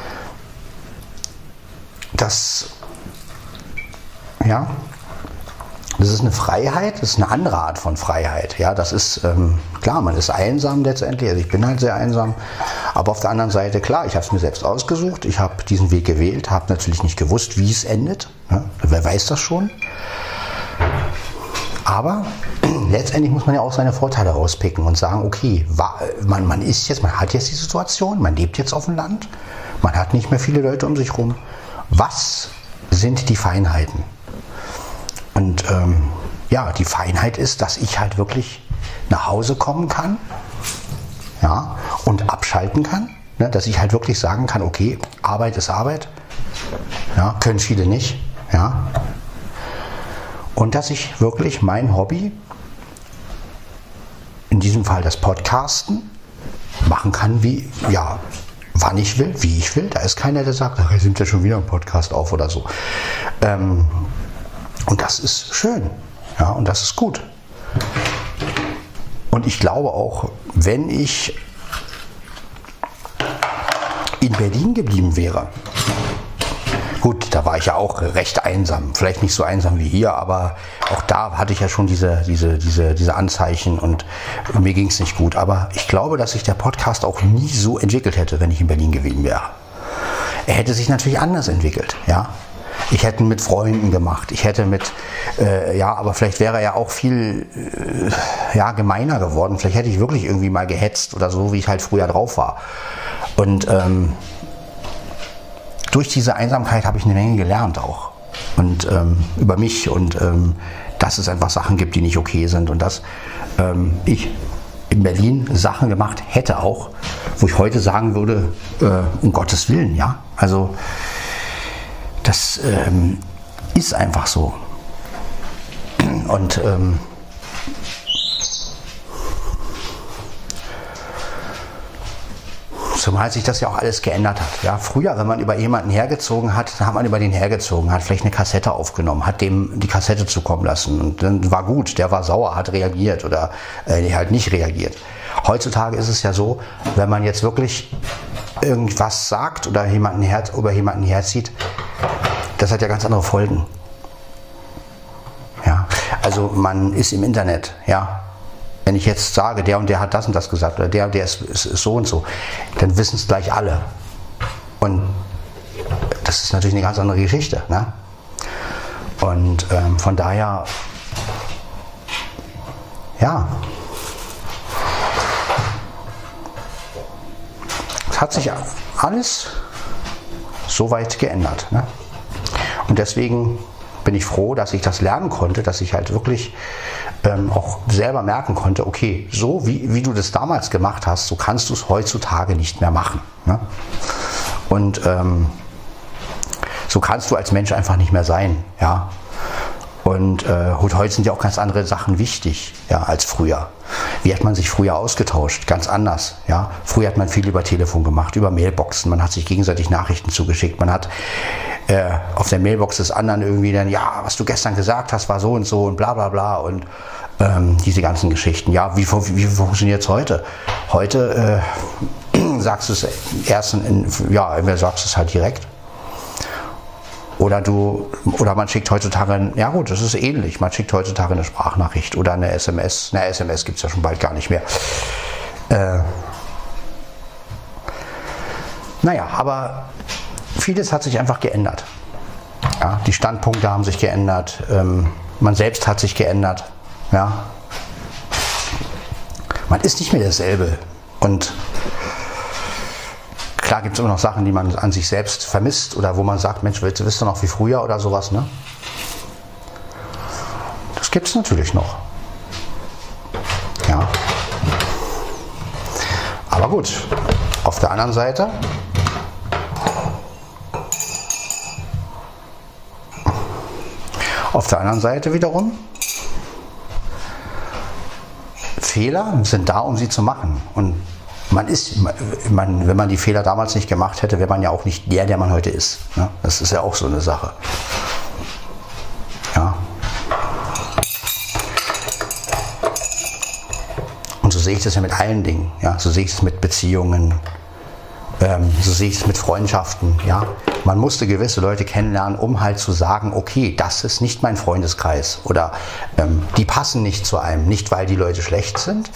das, ja, das ist eine Freiheit, das ist eine andere Art von Freiheit. Ja, das ist ähm, klar, man ist einsam letztendlich. Also ich bin halt sehr einsam, aber auf der anderen Seite klar, ich habe es mir selbst ausgesucht, ich habe diesen Weg gewählt, habe natürlich nicht gewusst, wie es endet. Ne? Wer weiß das schon? Aber letztendlich muss man ja auch seine Vorteile rauspicken und sagen, okay, man, man ist jetzt, man hat jetzt die Situation, man lebt jetzt auf dem Land, man hat nicht mehr viele Leute um sich rum. Was sind die Feinheiten? Und ähm, ja, die Feinheit ist, dass ich halt wirklich nach Hause kommen kann, ja, und abschalten kann, ne, dass ich halt wirklich sagen kann, okay, Arbeit ist Arbeit, ja, können viele nicht, ja. Und dass ich wirklich mein Hobby, in diesem Fall das Podcasten, machen kann, wie, ja, wann ich will, wie ich will. Da ist keiner, der sagt, ach, jetzt nimmt ja schon wieder ein Podcast auf oder so. Ähm, und das ist schön, ja, und das ist gut. Und ich glaube auch, wenn ich in Berlin geblieben wäre, gut, da war ich ja auch recht einsam. Vielleicht nicht so einsam wie hier, aber auch da hatte ich ja schon diese, diese, diese, diese Anzeichen und mir ging es nicht gut. Aber ich glaube, dass sich der Podcast auch nie so entwickelt hätte, wenn ich in Berlin gewesen wäre. Er hätte sich natürlich anders entwickelt, ja. Ich hätte mit Freunden gemacht, ich hätte mit, äh, ja, aber vielleicht wäre er ja auch viel, äh, ja, gemeiner geworden. Vielleicht hätte ich wirklich irgendwie mal gehetzt oder so, wie ich halt früher drauf war. Und ähm, durch diese Einsamkeit habe ich eine Menge gelernt auch. Und ähm, über mich und ähm, dass es einfach Sachen gibt, die nicht okay sind. Und dass ähm, ich in Berlin Sachen gemacht hätte auch, wo ich heute sagen würde, äh, um Gottes Willen, ja. Also das ähm, ist einfach so. Und ähm, zumal sich das ja auch alles geändert hat. Ja, früher, wenn man über jemanden hergezogen hat, dann hat man über den hergezogen, hat vielleicht eine Kassette aufgenommen, hat dem die Kassette zukommen lassen und dann war gut, der war sauer, hat reagiert oder äh, halt nicht reagiert. Heutzutage ist es ja so, wenn man jetzt wirklich irgendwas sagt oder jemanden her, über jemanden herzieht, das hat ja ganz andere Folgen. Ja, Also man ist im Internet, ja. Wenn ich jetzt sage, der und der hat das und das gesagt oder der und der ist, ist, ist so und so, dann wissen es gleich alle. Und das ist natürlich eine ganz andere Geschichte. Ne? Und ähm, von daher, ja, es hat sich alles so weit geändert. Ne? Und deswegen bin ich froh, dass ich das lernen konnte, dass ich halt wirklich ähm, auch selber merken konnte, okay, so wie, wie du das damals gemacht hast, so kannst du es heutzutage nicht mehr machen. Ne? Und ähm, so kannst du als Mensch einfach nicht mehr sein. Ja? Und äh, heute sind ja auch ganz andere Sachen wichtig, ja, als früher. Wie hat man sich früher ausgetauscht? Ganz anders. Ja? Früher hat man viel über Telefon gemacht, über Mailboxen, man hat sich gegenseitig Nachrichten zugeschickt, man hat äh, auf der Mailbox des anderen irgendwie dann, ja, was du gestern gesagt hast, war so und so und bla bla bla und ähm, diese ganzen Geschichten. Ja, wie, wie, wie funktioniert es heute? Heute äh, sagst du es erst in, in, ja, entweder sagst du es halt direkt. Oder du, oder man schickt heutzutage, ja gut, das ist ähnlich, man schickt heutzutage eine Sprachnachricht oder eine S M S. Eine S M S gibt es ja schon bald gar nicht mehr. Äh, naja, aber vieles hat sich einfach geändert. Ja, die Standpunkte haben sich geändert, ähm, man selbst hat sich geändert. Ja. Man ist nicht mehr dasselbe. Und klar gibt es immer noch Sachen, die man an sich selbst vermisst oder wo man sagt, Mensch, willst du wisst du noch wie früher oder sowas, ne? Das gibt es natürlich noch. Ja. Aber gut, auf der anderen Seite auf der anderen Seite wiederum, Fehler sind da, um sie zu machen. Und man ist, man, wenn man die Fehler damals nicht gemacht hätte, wäre man ja auch nicht der, der man heute ist. Ne? Das ist ja auch so eine Sache. Ja. Und so sehe ich das ja mit allen Dingen. Ja? So sehe ich es mit Beziehungen, ähm, so sehe ich es mit Freundschaften. Ja? Man musste gewisse Leute kennenlernen, um halt zu sagen, okay, das ist nicht mein Freundeskreis. Oder ähm, die passen nicht zu einem. Nicht, weil die Leute schlecht sind.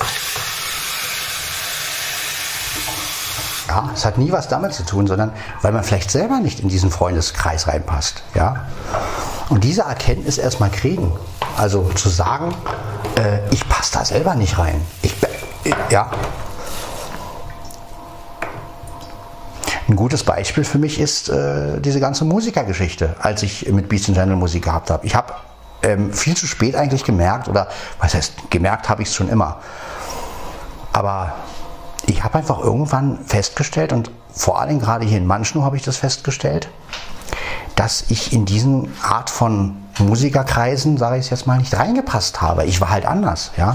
Ja, es hat nie was damit zu tun, sondern weil man vielleicht selber nicht in diesen Freundeskreis reinpasst. Ja? Und diese Erkenntnis erstmal kriegen. Also zu sagen, äh, ich passe da selber nicht rein. Ich, äh, ja. Ein gutes Beispiel für mich ist äh, diese ganze Musikergeschichte, als ich mit Beats and General Musik gehabt habe. Ich habe ähm, viel zu spät eigentlich gemerkt, oder was heißt, gemerkt habe ich es schon immer. Aber ich habe einfach irgendwann festgestellt, und vor allem gerade hier in Manschnow habe ich das festgestellt, dass ich in diesen Art von Musikerkreisen, sage ich es jetzt mal, nicht reingepasst habe. Ich war halt anders, ja.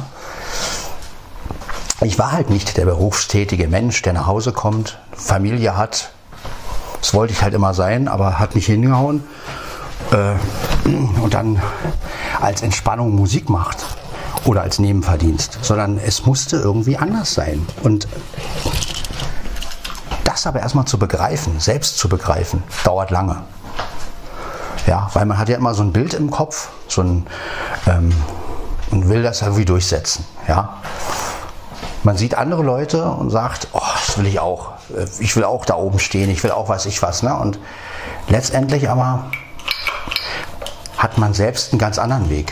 Ich war halt nicht der berufstätige Mensch, der nach Hause kommt, Familie hat. Das wollte ich halt immer sein, aber hat mich hingehauen. Äh, und dann als Entspannung Musik macht. Oder als Nebenverdienst, sondern es musste irgendwie anders sein. Und das aber erstmal zu begreifen, selbst zu begreifen, dauert lange. Ja, weil man hat ja immer so ein Bild im Kopf, so ein, ähm, und will das irgendwie durchsetzen. Ja. Man sieht andere Leute und sagt, oh, das will ich auch. Ich will auch da oben stehen, ich will auch weiß ich was. Ne? Und letztendlich aber hat man selbst einen ganz anderen Weg.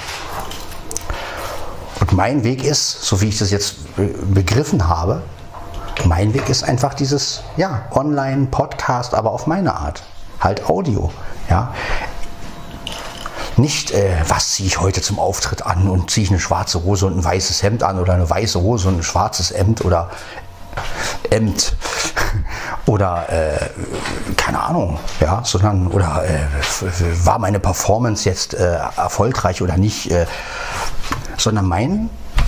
Und mein Weg ist, so wie ich das jetzt begriffen habe, mein Weg ist einfach dieses, ja, Online, Podcast, aber auf meine Art. Halt Audio, ja. Nicht, äh, was ziehe ich heute zum Auftritt an und ziehe ich eine schwarze Hose und ein weißes Hemd an oder eine weiße Hose und ein schwarzes Hemd oder Hemd oder äh, keine Ahnung, ja, sondern oder äh, war meine Performance jetzt äh, erfolgreich oder nicht, äh, sondern mein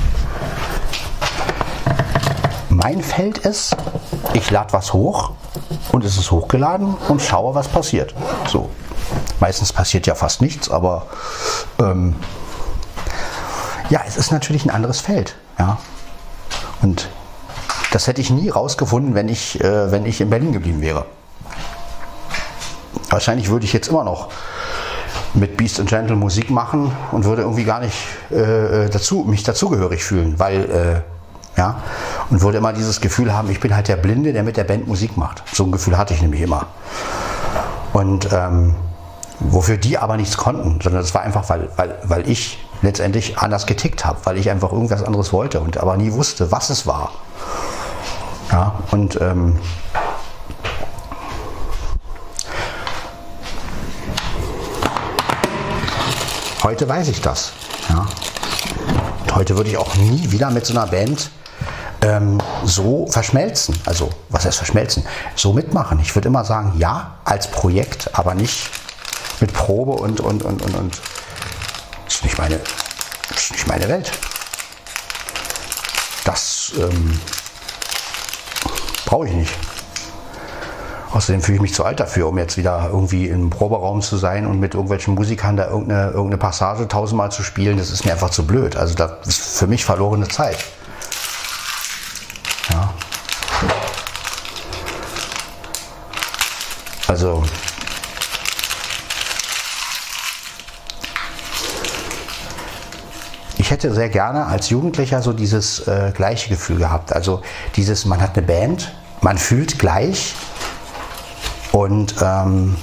mein Feld ist, ich lade was hoch und es ist hochgeladen und schaue, was passiert. So. Meistens passiert ja fast nichts, aber ähm, ja, es ist natürlich ein anderes Feld. Ja. Und das hätte ich nie rausgefunden, wenn ich, äh, wenn ich in Berlin geblieben wäre. Wahrscheinlich würde ich jetzt immer noch mit Beast and Gentle Musik machen und würde irgendwie gar nicht äh, dazu, mich dazugehörig fühlen, weil, äh, ja, und würde immer dieses Gefühl haben, ich bin halt der Blinde, der mit der Band Musik macht. So ein Gefühl hatte ich nämlich immer. Und ähm, wofür die aber nichts konnten, sondern das war einfach, weil, weil, weil ich letztendlich anders getickt habe, weil ich einfach irgendwas anderes wollte und aber nie wusste, was es war. Ja, und ähm, heute weiß ich das. Ja. Und heute würde ich auch nie wieder mit so einer Band ähm, so verschmelzen. Also, was heißt verschmelzen? So mitmachen. Ich würde immer sagen, ja, als Projekt, aber nicht mit Probe und, und, und, und, und. Das ist nicht meine, das ist nicht meine Welt. Das ähm, brauche ich nicht. Außerdem fühle ich mich zu alt dafür, um jetzt wieder irgendwie im Proberaum zu sein und mit irgendwelchen Musikern da irgendeine, irgendeine Passage tausendmal zu spielen. Das ist mir einfach zu blöd. Also das ist für mich verlorene Zeit. Ja. Also ich hätte sehr gerne als Jugendlicher so dieses äh, gleiche Gefühl gehabt. Also dieses, man hat eine Band, man fühlt gleich und ähm,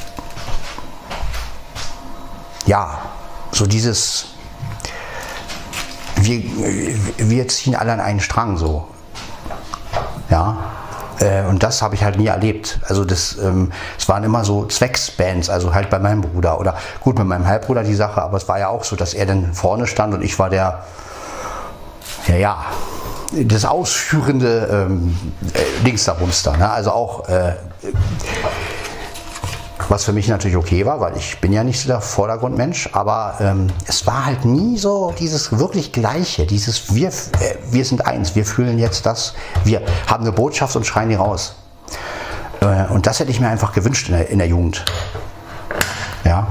ja, so dieses, wir, wir ziehen alle an einen Strang so. Ja. Und das habe ich halt nie erlebt. Also das, ähm, es waren immer so Zwecksbands, also halt bei meinem Bruder oder gut mit meinem Halbbruder die Sache, aber es war ja auch so, dass er dann vorne stand und ich war der, ja ja, das ausführende ähm, äh, Dingsda-Bumster. Ne? Also auch, äh, was für mich natürlich okay war, weil ich bin ja nicht so der Vordergrundmensch, aber ähm, es war halt nie so dieses wirklich Gleiche, dieses wir, äh, wir sind eins, wir fühlen jetzt das, wir haben eine Botschaft und schreien die raus. Äh, und das hätte ich mir einfach gewünscht in der, in der Jugend. Ja.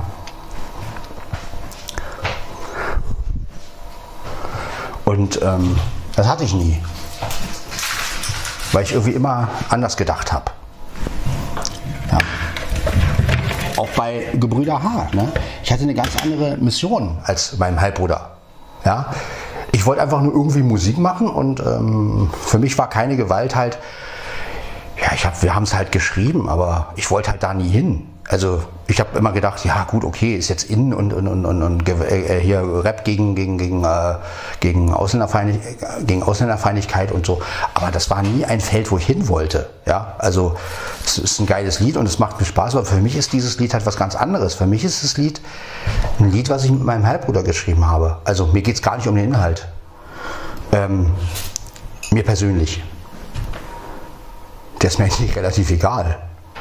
Und ähm, das hatte ich nie, weil ich irgendwie immer anders gedacht habe. Ja. Auch bei Gebrüder H. Ne? Ich hatte eine ganz andere Mission als mein Halbbruder. Ja? Ich wollte einfach nur irgendwie Musik machen und ähm, für mich war keine Gewalt halt, ja, ich hab, wir haben es halt geschrieben, aber ich wollte halt da nie hin. Also ich habe immer gedacht, ja gut, okay, ist jetzt in und, und, und, und, und äh, hier Rap gegen, gegen, gegen, äh, gegen, Ausländerfeindlich, gegen Ausländerfeindlichkeit und so. Aber das war nie ein Feld, wo ich hin wollte. Ja? Also es ist ein geiles Lied und es macht mir Spaß, aber für mich ist dieses Lied halt was ganz anderes. Für mich ist das Lied ein Lied, was ich mit meinem Halbbruder geschrieben habe. Also mir geht es gar nicht um den Inhalt. Ähm, mir persönlich. Der ist mir eigentlich relativ egal.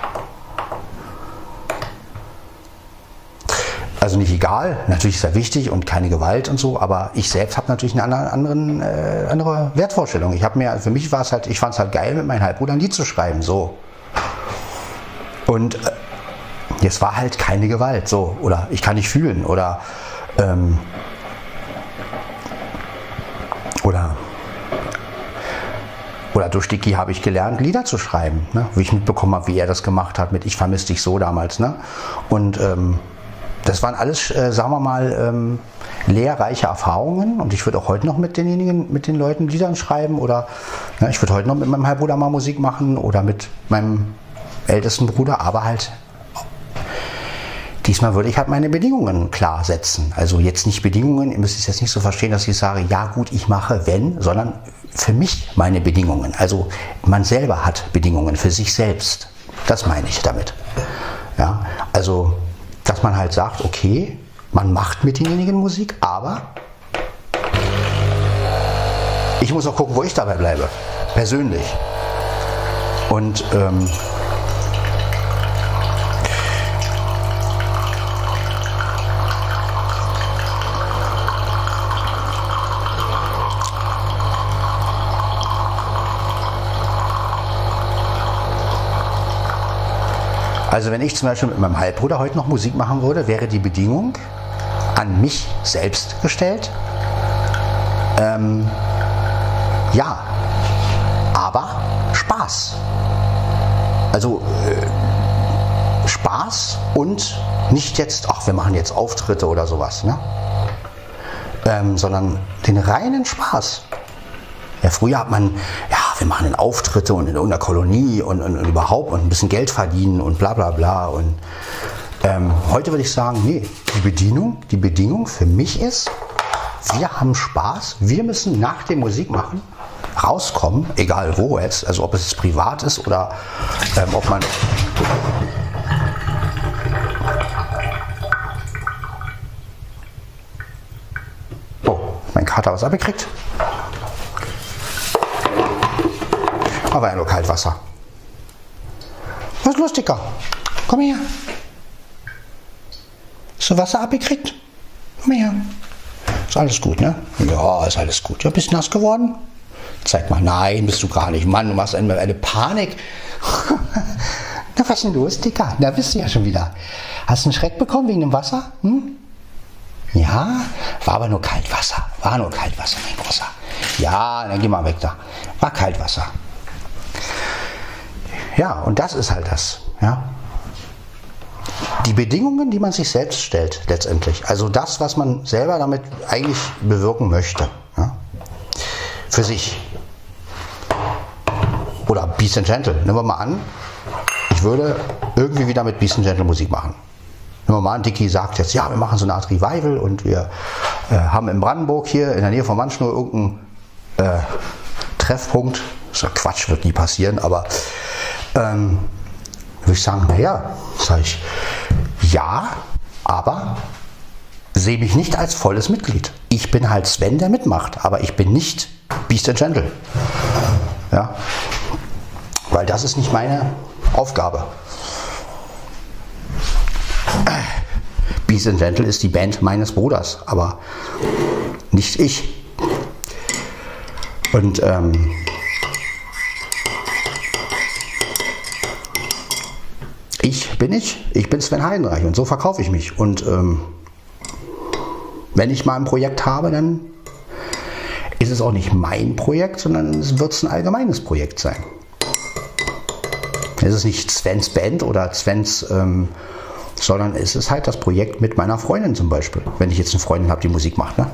Also nicht egal, natürlich ist er wichtig und keine Gewalt und so, aber ich selbst habe natürlich eine andere, anderen, äh, andere Wertvorstellung. Ich habe mir, für mich war es halt, ich fand es halt geil, mit meinem Halbbruder ein Lied zu schreiben, so. Und äh, jetzt war halt keine Gewalt, so, oder ich kann nicht fühlen, oder, ähm, oder, oder durch Dicky habe ich gelernt, Lieder zu schreiben, ne? Wie ich mitbekommen habe, wie er das gemacht hat mit Ich vermisse dich so damals, ne? Und, ähm, das waren alles, äh, sagen wir mal, ähm, lehrreiche Erfahrungen und ich würde auch heute noch mit denjenigen, mit den Leuten Liedern schreiben oder ja, ich würde heute noch mit meinem Halbbruder mal Musik machen oder mit meinem ältesten Bruder, aber halt diesmal würde ich halt meine Bedingungen klar setzen. Also jetzt nicht Bedingungen, ihr müsst es jetzt nicht so verstehen, dass ich sage, ja gut, ich mache wenn, sondern für mich meine Bedingungen. Also man selber hat Bedingungen für sich selbst. Das meine ich damit. Ja, also dass man halt sagt, okay, man macht mit denjenigen Musik, aber ich muss auch gucken, wo ich dabei bleibe, persönlich. Und ähm, also wenn ich zum Beispiel mit meinem Halbbruder heute noch Musik machen würde, wäre die Bedingung an mich selbst gestellt. Ähm, ja, aber Spaß. Also äh, Spaß und nicht jetzt, ach, wir machen jetzt Auftritte oder sowas, ne? Ähm, sondern den reinen Spaß. Ja, früher hat man, ja, wir machen Auftritte und in irgendeiner Kolonie und, und, und überhaupt und ein bisschen Geld verdienen und bla bla bla. Und ähm, heute würde ich sagen, nee, die Bedienung, die Bedingung für mich ist, wir haben Spaß, wir müssen nach dem Musik machen rauskommen, egal wo jetzt, also ob es privat ist oder ähm, ob man... Oh, mein Kater was abgekriegt. Aber ja nur Kaltwasser. Was ist lustiger? Komm her. Hast du Wasser abgekriegt? Komm her. Ist alles gut, ne? Ja, ist alles gut. Ja, bist du nass geworden? Zeig mal, nein, bist du gar nicht. Mann, du machst eine, eine Panik. Na, was ist denn los, Dicker? Da bist du ja schon wieder. Hast du einen Schreck bekommen wegen dem Wasser? Hm? Ja, war aber nur Kaltwasser. War nur Kaltwasser, mein Großer. Ja, dann geh mal weg da. War Kaltwasser. Ja, und das ist halt das. Ja. Die Bedingungen, die man sich selbst stellt, letztendlich. Also das, was man selber damit eigentlich bewirken möchte. Ja. Für sich. Oder Beast and Gentle. Nehmen wir mal an, ich würde irgendwie wieder mit Beast and Gentle Musik machen. Nehmen wir mal an, Dicky sagt jetzt, ja, wir machen so eine Art Revival und wir äh, haben in Brandenburg hier in der Nähe von Manschnur irgendeinen äh, Treffpunkt. Das ist ja Quatsch, wird nie passieren, aber ähm, würde ich sagen, naja, sage ich, ja, aber sehe mich nicht als volles Mitglied. Ich bin halt Sven, der mitmacht, aber ich bin nicht Beast and Gentle. Ja, weil das ist nicht meine Aufgabe. Beast and Gentle ist die Band meines Bruders, aber nicht ich. Und ähm, ich bin ich, ich bin Sven Heidenreich und so verkaufe ich mich. Und ähm, wenn ich mal ein Projekt habe, dann ist es auch nicht mein Projekt, sondern es wird ein allgemeines Projekt sein. Es ist nicht Svens Band oder Svens, ähm, sondern es ist halt das Projekt mit meiner Freundin zum Beispiel, wenn ich jetzt eine Freundin habe, die Musik macht. Ne?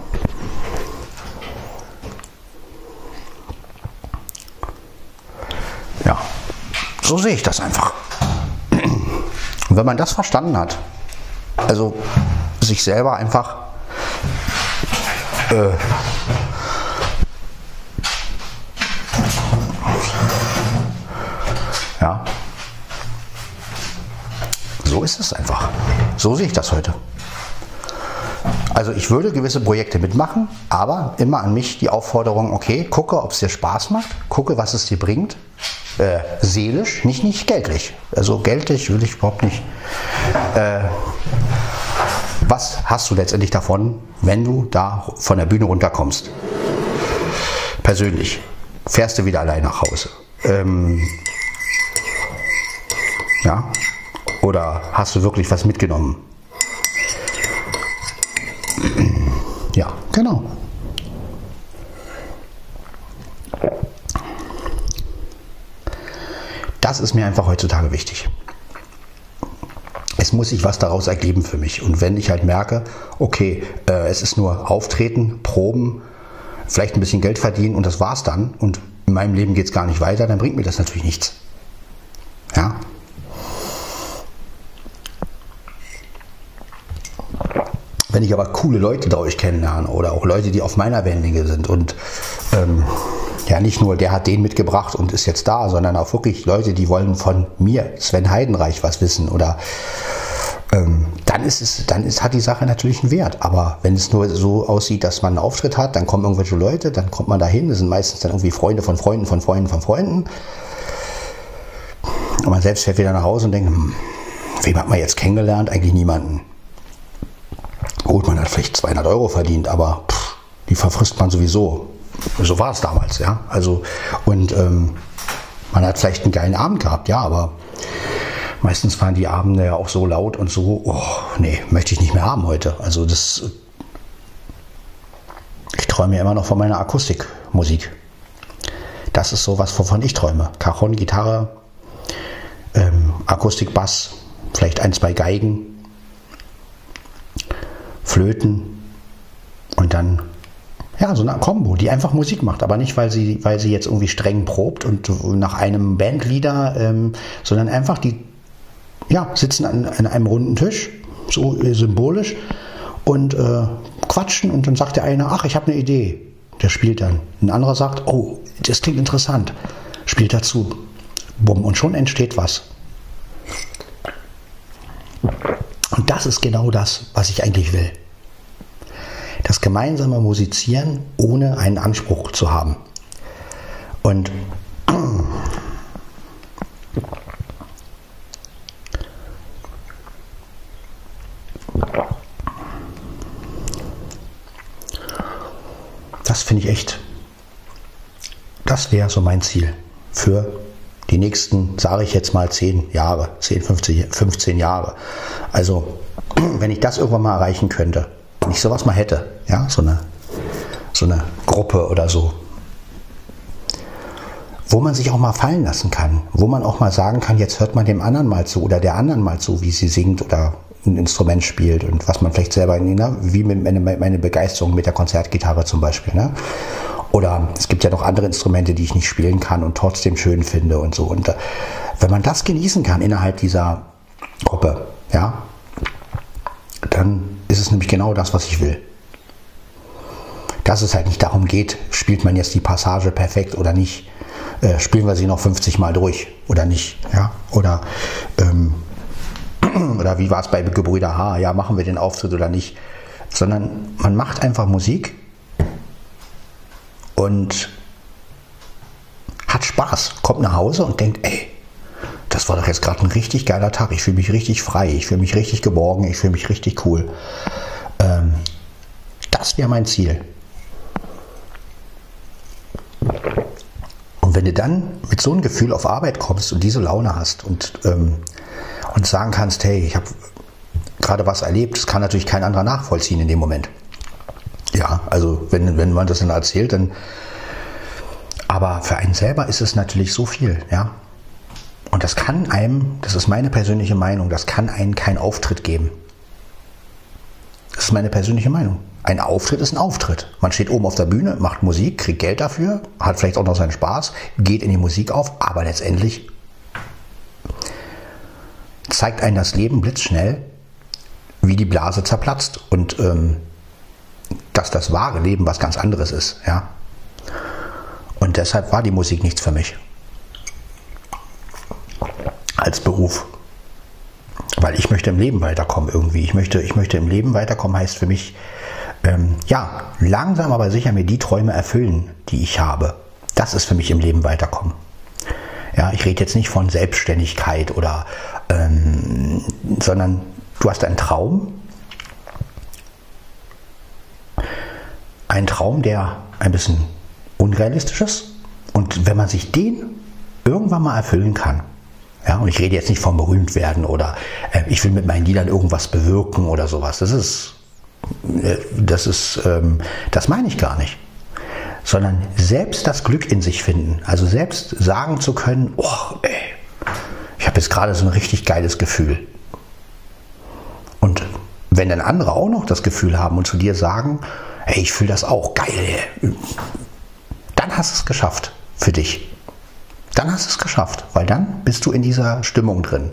Ja, so sehe ich das einfach. Und wenn man das verstanden hat, also sich selber einfach äh, ja, so ist es einfach. So sehe ich das heute. Also ich würde gewisse Projekte mitmachen, aber immer an mich die Aufforderung, okay, gucke, ob es dir Spaß macht, gucke, was es dir bringt, äh, seelisch, nicht, nicht geldlich. Also geldlich will ich überhaupt nicht. Äh, was hast du letztendlich davon, wenn du da von der Bühne runterkommst? Persönlich. Fährst du wieder allein nach Hause? Ähm, ja? Oder hast du wirklich was mitgenommen? Ja, genau. Das ist mir einfach heutzutage wichtig. Es muss sich was daraus ergeben für mich. Und wenn ich halt merke, okay, äh, es ist nur Auftreten, Proben, vielleicht ein bisschen Geld verdienen und das war's dann und in meinem Leben geht es gar nicht weiter, dann bringt mir das natürlich nichts. Ja. Wenn ich aber coole Leute dadurch kennenlerne oder auch Leute, die auf meiner Wellenlänge sind und ähm, ja nicht nur der hat den mitgebracht und ist jetzt da, sondern auch wirklich Leute, die wollen von mir, Sven Heidenreich, was wissen oder ähm, dann ist es, dann ist, hat die Sache natürlich einen Wert. Aber wenn es nur so aussieht, dass man einen Auftritt hat, dann kommen irgendwelche Leute, dann kommt man dahin, das sind meistens dann irgendwie Freunde von Freunden, von Freunden, von Freunden. Und man selbst fährt wieder nach Hause und denkt, hm, wem hat man jetzt kennengelernt? Eigentlich niemanden. Gut, man hat vielleicht zweihundert Euro verdient, aber pff, die verfrisst man sowieso. So war es damals, ja. Also, und ähm, man hat vielleicht einen geilen Abend gehabt, ja, aber meistens waren die Abende ja auch so laut und so, oh, nee, möchte ich nicht mehr haben heute. Also das, ich träume ja immer noch von meiner Akustikmusik. Das ist sowas, wovon ich träume. Cajon, Gitarre, ähm, Akustik, Bass, vielleicht ein, zwei Geigen, Flöten und dann ja, so eine Kombo, die einfach Musik macht, aber nicht, weil sie, weil sie jetzt irgendwie streng probt und nach einem Bandleader, ähm, sondern einfach die ja, sitzen an, an einem runden Tisch, so symbolisch, und äh, quatschen und dann sagt der eine, ach, ich habe eine Idee. Der spielt dann. Ein anderer sagt, oh, das klingt interessant. Spielt dazu. Bumm, und schon entsteht was. Und das ist genau das, was ich eigentlich will. Das gemeinsame Musizieren, ohne einen Anspruch zu haben. Und das finde ich echt, das wäre so mein Ziel für die nächsten, sage ich jetzt mal, zehn Jahre, zehn, fünfzehn Jahre. Also, wenn ich das irgendwann mal erreichen könnte, wenn ich sowas mal hätte, ja, so eine, so eine Gruppe oder so, wo man sich auch mal fallen lassen kann, wo man auch mal sagen kann, jetzt hört man dem anderen mal zu oder der anderen mal zu, wie sie singt oder ein Instrument spielt und was man vielleicht selber, ne, wie meine, meine Begeisterung mit der Konzertgitarre zum Beispiel, ne? Oder es gibt ja noch andere Instrumente, die ich nicht spielen kann und trotzdem schön finde und so. Und äh, wenn man das genießen kann innerhalb dieser Gruppe, ja, dann ist es nämlich genau das, was ich will. Dass es halt nicht darum geht, spielt man jetzt die Passage perfekt oder nicht, äh, spielen wir sie noch fünfzig Mal durch oder nicht, ja, oder ähm, oder wie war es bei Gebrüder H, ja, machen wir den Auftritt oder nicht, sondern man macht einfach Musik und hat Spaß, kommt nach Hause und denkt, ey, das war doch jetzt gerade ein richtig geiler Tag, ich fühle mich richtig frei, ich fühle mich richtig geborgen, ich fühle mich richtig cool. Ähm, das wäre mein Ziel. Und wenn du dann mit so einem Gefühl auf Arbeit kommst und diese Laune hast und, ähm, und sagen kannst, hey, ich habe gerade was erlebt, das kann natürlich kein anderer nachvollziehen in dem Moment. Ja, also wenn, wenn man das dann erzählt, dann, aber für einen selber ist es natürlich so viel, ja. Und das kann einem, das ist meine persönliche Meinung, das kann einem keinen Auftritt geben. Das ist meine persönliche Meinung. Ein Auftritt ist ein Auftritt. Man steht oben auf der Bühne, macht Musik, kriegt Geld dafür, hat vielleicht auch noch seinen Spaß, geht in die Musik auf, aber letztendlich zeigt einem das Leben blitzschnell, wie die Blase zerplatzt und ähm, dass das wahre Leben was ganz anderes ist, ja. Und deshalb war die Musik nichts für mich als Beruf, weil ich möchte im Leben weiterkommen irgendwie. Ich möchte, ich möchte im Leben weiterkommen, heißt für mich, ähm, ja, langsam aber sicher mir die Träume erfüllen, die ich habe. Das ist für mich im Leben weiterkommen. Ja, ich rede jetzt nicht von Selbstständigkeit oder, ähm, sondern du hast einen Traum, ein Traum, der ein bisschen unrealistisch ist, und wenn man sich den irgendwann mal erfüllen kann, ja, und ich rede jetzt nicht vom Berühmtwerden oder äh, ich will mit meinen Liedern irgendwas bewirken oder sowas, das ist, äh, das ist, ähm, das meine ich gar nicht, sondern selbst das Glück in sich finden, also selbst sagen zu können, oh, ey, ich habe jetzt gerade so ein richtig geiles Gefühl. Und wenn dann andere auch noch das Gefühl haben und zu dir sagen, hey, ich fühle das auch, geil, dann hast du es geschafft für dich. Dann hast du es geschafft, weil dann bist du in dieser Stimmung drin.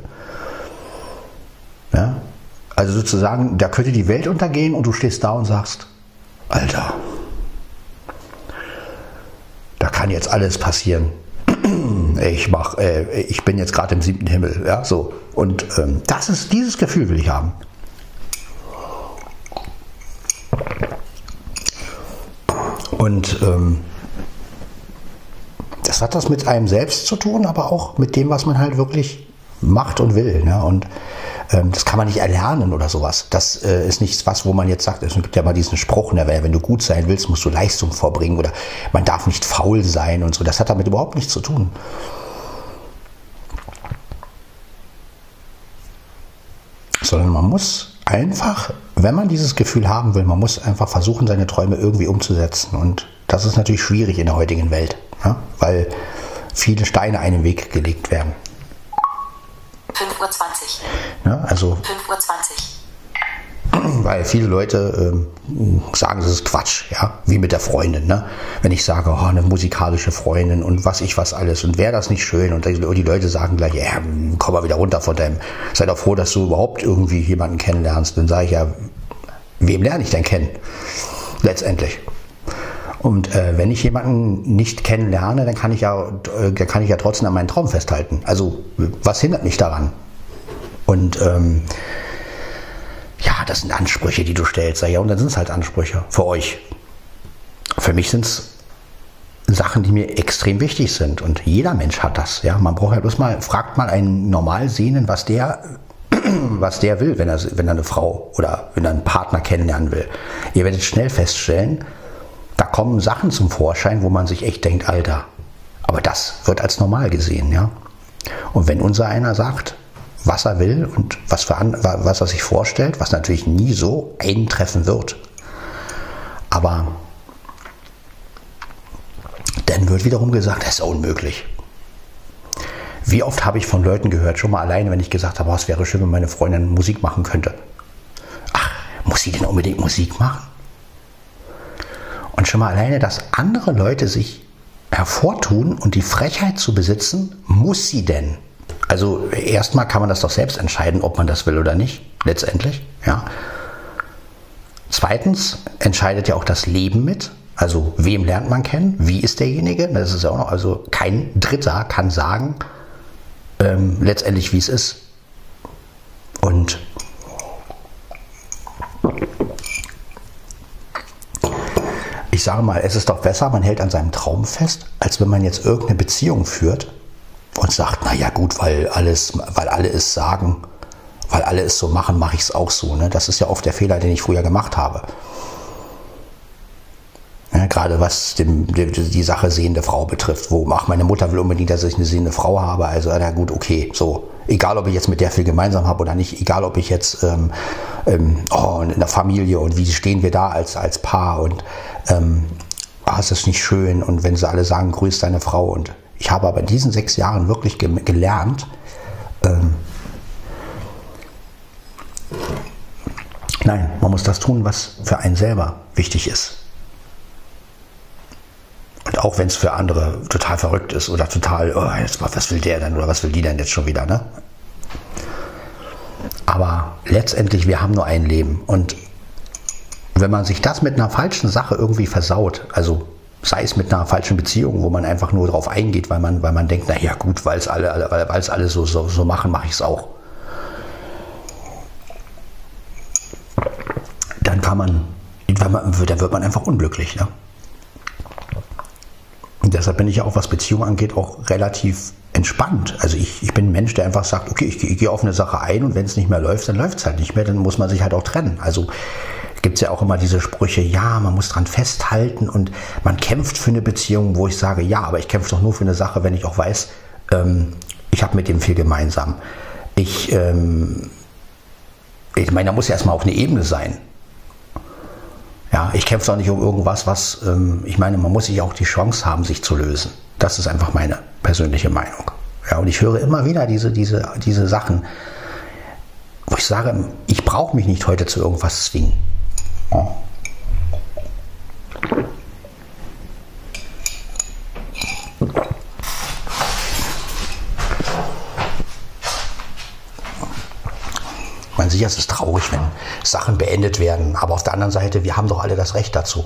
Ja? Also sozusagen, da könnte die Welt untergehen und du stehst da und sagst, Alter, da kann jetzt alles passieren. Ich mach, äh, ich bin jetzt gerade im siebten Himmel, ja, so. Und ähm, das ist, dieses Gefühl will ich haben. Und ähm, das hat das mit einem selbst zu tun, aber auch mit dem, was man halt wirklich macht und will. Ne? Und ähm, das kann man nicht erlernen oder sowas. Das äh, ist nichts, was, wo man jetzt sagt, es gibt ja mal diesen Spruch, ne, wenn du gut sein willst, musst du Leistung vorbringen oder man darf nicht faul sein und so. Das hat damit überhaupt nichts zu tun. Sondern man muss einfach, wenn man dieses Gefühl haben will, man muss einfach versuchen, seine Träume irgendwie umzusetzen. Und das ist natürlich schwierig in der heutigen Welt, ja? Weil viele Steine einem Weg gelegt werden. fünf Uhr zwanzig. zwanzig. Ja, also fünf Uhr zwanzig. Weil viele Leute ähm, sagen, das ist Quatsch, ja, wie mit der Freundin, ne? Wenn ich sage, oh, eine musikalische Freundin und was ich was alles und wäre das nicht schön und die Leute sagen gleich, ja, komm mal wieder runter von deinem, sei doch froh, dass du überhaupt irgendwie jemanden kennenlernst. Dann sage ich ja, wem lerne ich denn kennen? Letztendlich. Und äh, wenn ich jemanden nicht kennenlerne, dann kann ich ja, äh, dann kann ich ja trotzdem an meinen Traum festhalten. Also was hindert mich daran? Und ähm, ja, das sind Ansprüche, die du stellst. Ja, und dann sind es halt Ansprüche für euch. Für mich sind es Sachen, die mir extrem wichtig sind. Und jeder Mensch hat das. Ja, man braucht ja bloß mal, fragt mal einen Normalsehenden, was der, was der will, wenn er, wenn er eine Frau oder wenn er einen Partner kennenlernen will. Ihr werdet schnell feststellen, da kommen Sachen zum Vorschein, wo man sich echt denkt, Alter, aber das wird als normal gesehen, ja. Und wenn unser einer sagt, was er will und was, für an, was er sich vorstellt, was natürlich nie so eintreffen wird. Aber dann wird wiederum gesagt, das ist unmöglich. Wie oft habe ich von Leuten gehört, schon mal alleine, wenn ich gesagt habe, oh, es wäre schön, wenn meine Freundin Musik machen könnte. Ach, muss sie denn unbedingt Musik machen? Und schon mal alleine, dass andere Leute sich hervortun und die Frechheit zu besitzen, muss sie denn? Also erstmal kann man das doch selbst entscheiden, ob man das will oder nicht, letztendlich. Ja. Zweitens entscheidet ja auch das Leben mit. Also wem lernt man kennen? Wie ist derjenige? Das ist ja auch noch, also kein Dritter kann sagen, ähm, letztendlich wie es ist. Und ich sage mal, es ist doch besser, man hält an seinem Traum fest, als wenn man jetzt irgendeine Beziehung führt und sagt, naja gut, weil alles, weil alle es sagen, weil alle es so machen, mache ich es auch so. Ne? Das ist ja oft der Fehler, den ich früher gemacht habe. Ja, gerade was dem, die, die Sache sehende Frau betrifft, wo ach, meine Mutter will unbedingt, dass ich eine sehende Frau habe, also na gut, okay, so. Egal, ob ich jetzt mit der viel gemeinsam habe oder nicht, egal, ob ich jetzt ähm, ähm, oh, in der Familie und wie stehen wir da als, als Paar und ähm, ah, ist das nicht schön und wenn sie alle sagen, grüß deine Frau und ich habe aber in diesen sechs Jahren wirklich ge gelernt, ähm, nein, man muss das tun, was für einen selber wichtig ist. Und auch wenn es für andere total verrückt ist oder total, oh, jetzt, was will der denn oder was will die denn jetzt schon wieder, ne? Aber letztendlich, wir haben nur ein Leben und wenn man sich das mit einer falschen Sache irgendwie versaut, also sei es mit einer falschen Beziehung, wo man einfach nur drauf eingeht, weil man, weil man denkt, na ja gut, weil es alle, alle, weil es alle so, so, so machen, mache ich es auch. Dann kann man, dann wird man einfach unglücklich, ne? Und deshalb bin ich ja auch, was Beziehung angeht, auch relativ entspannt. Also ich, ich bin ein Mensch, der einfach sagt, okay, ich, ich gehe auf eine Sache ein und wenn es nicht mehr läuft, dann läuft es halt nicht mehr, dann muss man sich halt auch trennen. Also gibt es ja auch immer diese Sprüche, ja, man muss dran festhalten und man kämpft für eine Beziehung, wo ich sage, ja, aber ich kämpfe doch nur für eine Sache, wenn ich auch weiß, ähm, ich habe mit dem viel gemeinsam. Ich, ähm, ich meine, da muss ja erstmal auf eine Ebene sein. Ja, ich kämpfe doch nicht um irgendwas, was, ähm, ich meine, man muss sich auch die Chance haben, sich zu lösen. Das ist einfach meine persönliche Meinung. Ja, und ich höre immer wieder diese, diese, diese Sachen, wo ich sage, ich brauche mich nicht heute zu irgendwas zwingen. Ja. Man sicher, es ist traurig, wenn Sachen beendet werden, aber auf der anderen Seite, wir haben doch alle das Recht dazu.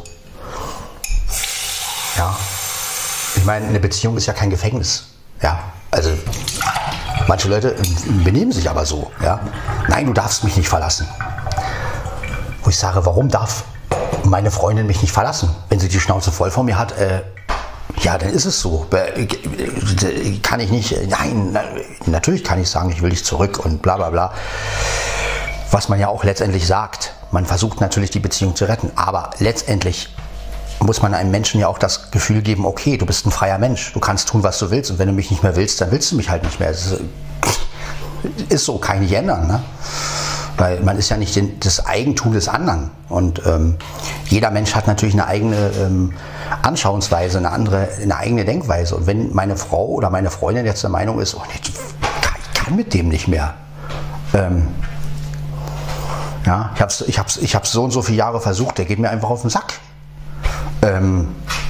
Ja, ich meine, eine Beziehung ist ja kein Gefängnis. Ja, also manche Leute benehmen sich aber so. Ja, nein, du darfst mich nicht verlassen. Wo ich sage, warum darf meine Freundin mich nicht verlassen? Wenn sie die Schnauze voll von mir hat, äh, ja, dann ist es so. Kann ich nicht, nein, natürlich kann ich sagen, ich will dich zurück und bla bla bla. Was man ja auch letztendlich sagt. Man versucht natürlich die Beziehung zu retten, aber letztendlich muss man einem Menschen ja auch das Gefühl geben, okay, du bist ein freier Mensch, du kannst tun, was du willst und wenn du mich nicht mehr willst, dann willst du mich halt nicht mehr. Das ist, ist so, kann ich nicht ändern, ne? Weil man ist ja nicht den, das Eigentum des anderen und ähm, jeder Mensch hat natürlich eine eigene ähm, Anschauungsweise, eine andere, eine eigene Denkweise und wenn meine Frau oder meine Freundin jetzt der Meinung ist, oh nee, ich kann mit dem nicht mehr, Ähm, ja, ich habe es ich hab's, ich hab's so und so viele Jahre versucht, der geht mir einfach auf den Sack. Ähm,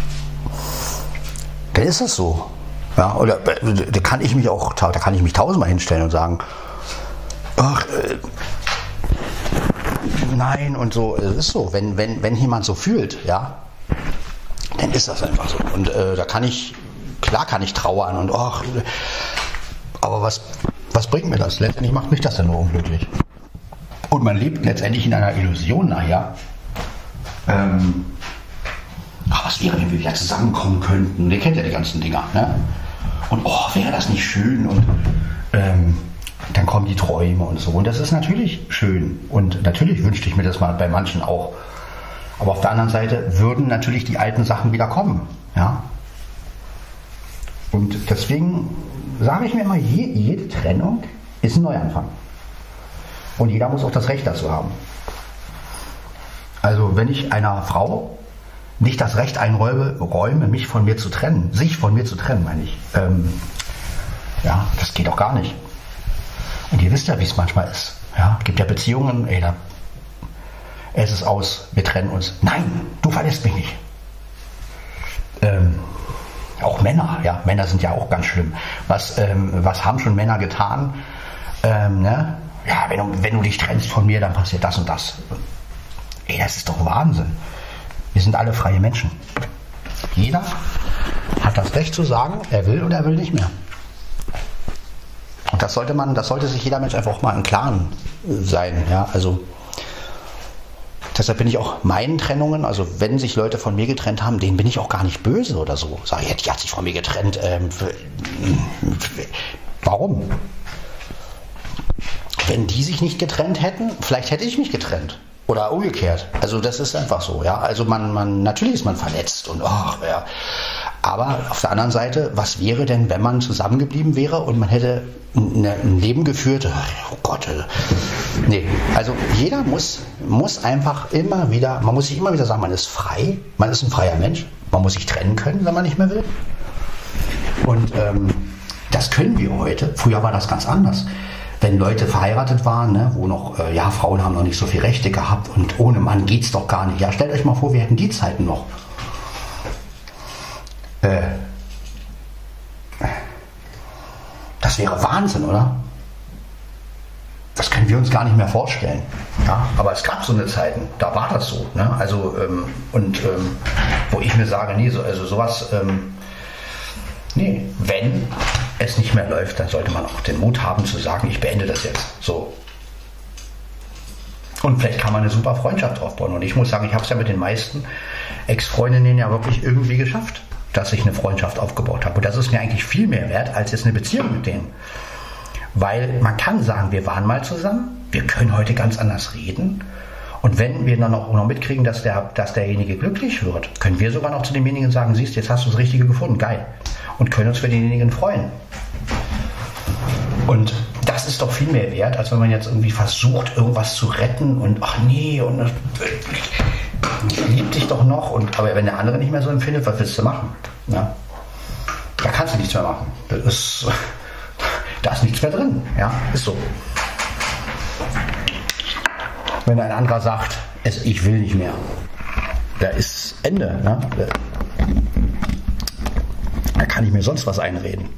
dann ist das so. Ja, oder da kann ich mich auch, da kann ich mich tausendmal hinstellen und sagen, ach, äh, nein und so. Es ist so, wenn, wenn, wenn jemand so fühlt, ja, dann ist das einfach so. Und äh, da kann ich, klar kann ich trauern und ach, aber was, was bringt mir das? Letztendlich macht mich das dann nur unglücklich. Und man lebt letztendlich in einer Illusion nachher. Ähm, ach, was wäre, wenn wir wieder zusammenkommen könnten? Ihr kennt ja die ganzen Dinger, ne? Und oh, wäre das nicht schön? Und ähm, dann kommen die Träume und so. Und das ist natürlich schön. Und natürlich wünschte ich mir das mal bei manchen auch. Aber auf der anderen Seite würden natürlich die alten Sachen wieder kommen. Ja? Und deswegen sage ich mir immer, je, jede Trennung ist ein Neuanfang. Und jeder muss auch das Recht dazu haben. Also wenn ich einer Frau nicht das Recht einräume, räume, mich von mir zu trennen, sich von mir zu trennen, meine ich. Ähm, ja, das geht auch gar nicht. Und ihr wisst ja, wie es manchmal ist. Ja, es gibt ja Beziehungen, ey, da, es ist aus, wir trennen uns. Nein, du verlässt mich nicht. Ähm, auch Männer, ja, Männer sind ja auch ganz schlimm. Was, ähm, was haben schon Männer getan? Ähm, ne? Ja, wenn du, wenn du dich trennst von mir, dann passiert das und das. Ey, das ist doch Wahnsinn. Wir sind alle freie Menschen. Jeder hat das Recht zu sagen, er will oder er will nicht mehr. Und das sollte man, das sollte sich jeder Mensch einfach auch mal im Klaren sein. Ja, also deshalb bin ich auch meinen Trennungen, also wenn sich Leute von mir getrennt haben, denen bin ich auch gar nicht böse oder so. Sag ich, die hat sich von mir getrennt. Ähm, warum? Wenn die sich nicht getrennt hätten, vielleicht hätte ich mich getrennt. Oder umgekehrt. Also das ist einfach so, ja. Also man, man, natürlich ist man verletzt und ach, ja. Aber auf der anderen Seite, was wäre denn, wenn man zusammengeblieben wäre und man hätte eine, ein Leben geführt? Oh Gott. Nee. Also jeder muss, muss einfach immer wieder, man muss sich immer wieder sagen, man ist frei, man ist ein freier Mensch, man muss sich trennen können, wenn man nicht mehr will. Und ähm, das können wir heute. Früher war das ganz anders. Wenn Leute verheiratet waren, ne, wo noch, äh, ja, Frauen haben noch nicht so viele Rechte gehabt und ohne Mann geht's doch gar nicht. Ja, stellt euch mal vor, wir hätten die Zeiten noch. Äh, das wäre Wahnsinn, oder? Das können wir uns gar nicht mehr vorstellen. Ja, aber es gab so eine Zeiten, da war das so. Ne? Also, ähm, und ähm, wo ich mir sage, nee, so, also sowas, ähm, nee, wenn es nicht mehr läuft, dann sollte man auch den Mut haben zu sagen, ich beende das jetzt. So. Und vielleicht kann man eine super Freundschaft aufbauen. Und ich muss sagen, ich habe es ja mit den meisten Ex-Freundinnen ja wirklich irgendwie geschafft, dass ich eine Freundschaft aufgebaut habe. Und das ist mir eigentlich viel mehr wert, als jetzt eine Beziehung mit denen. Weil man kann sagen, wir waren mal zusammen, wir können heute ganz anders reden. Und wenn wir dann auch noch mitkriegen, dass, der, dass derjenige glücklich wird, können wir sogar noch zu demjenigen sagen, siehst, jetzt hast du das Richtige gefunden, geil. Und können uns für denjenigen freuen. Und das ist doch viel mehr wert, als wenn man jetzt irgendwie versucht, irgendwas zu retten und ach nee, und äh, ich lieb dich doch noch. Und, aber wenn der andere nicht mehr so empfindet, was willst du machen? Ja? Da kannst du nichts mehr machen. Das ist, da ist nichts mehr drin. Ja? Ist so. Wenn ein anderer sagt, es, ich will nicht mehr, da ist Ende. Ne? Da kann ich mir sonst was einreden.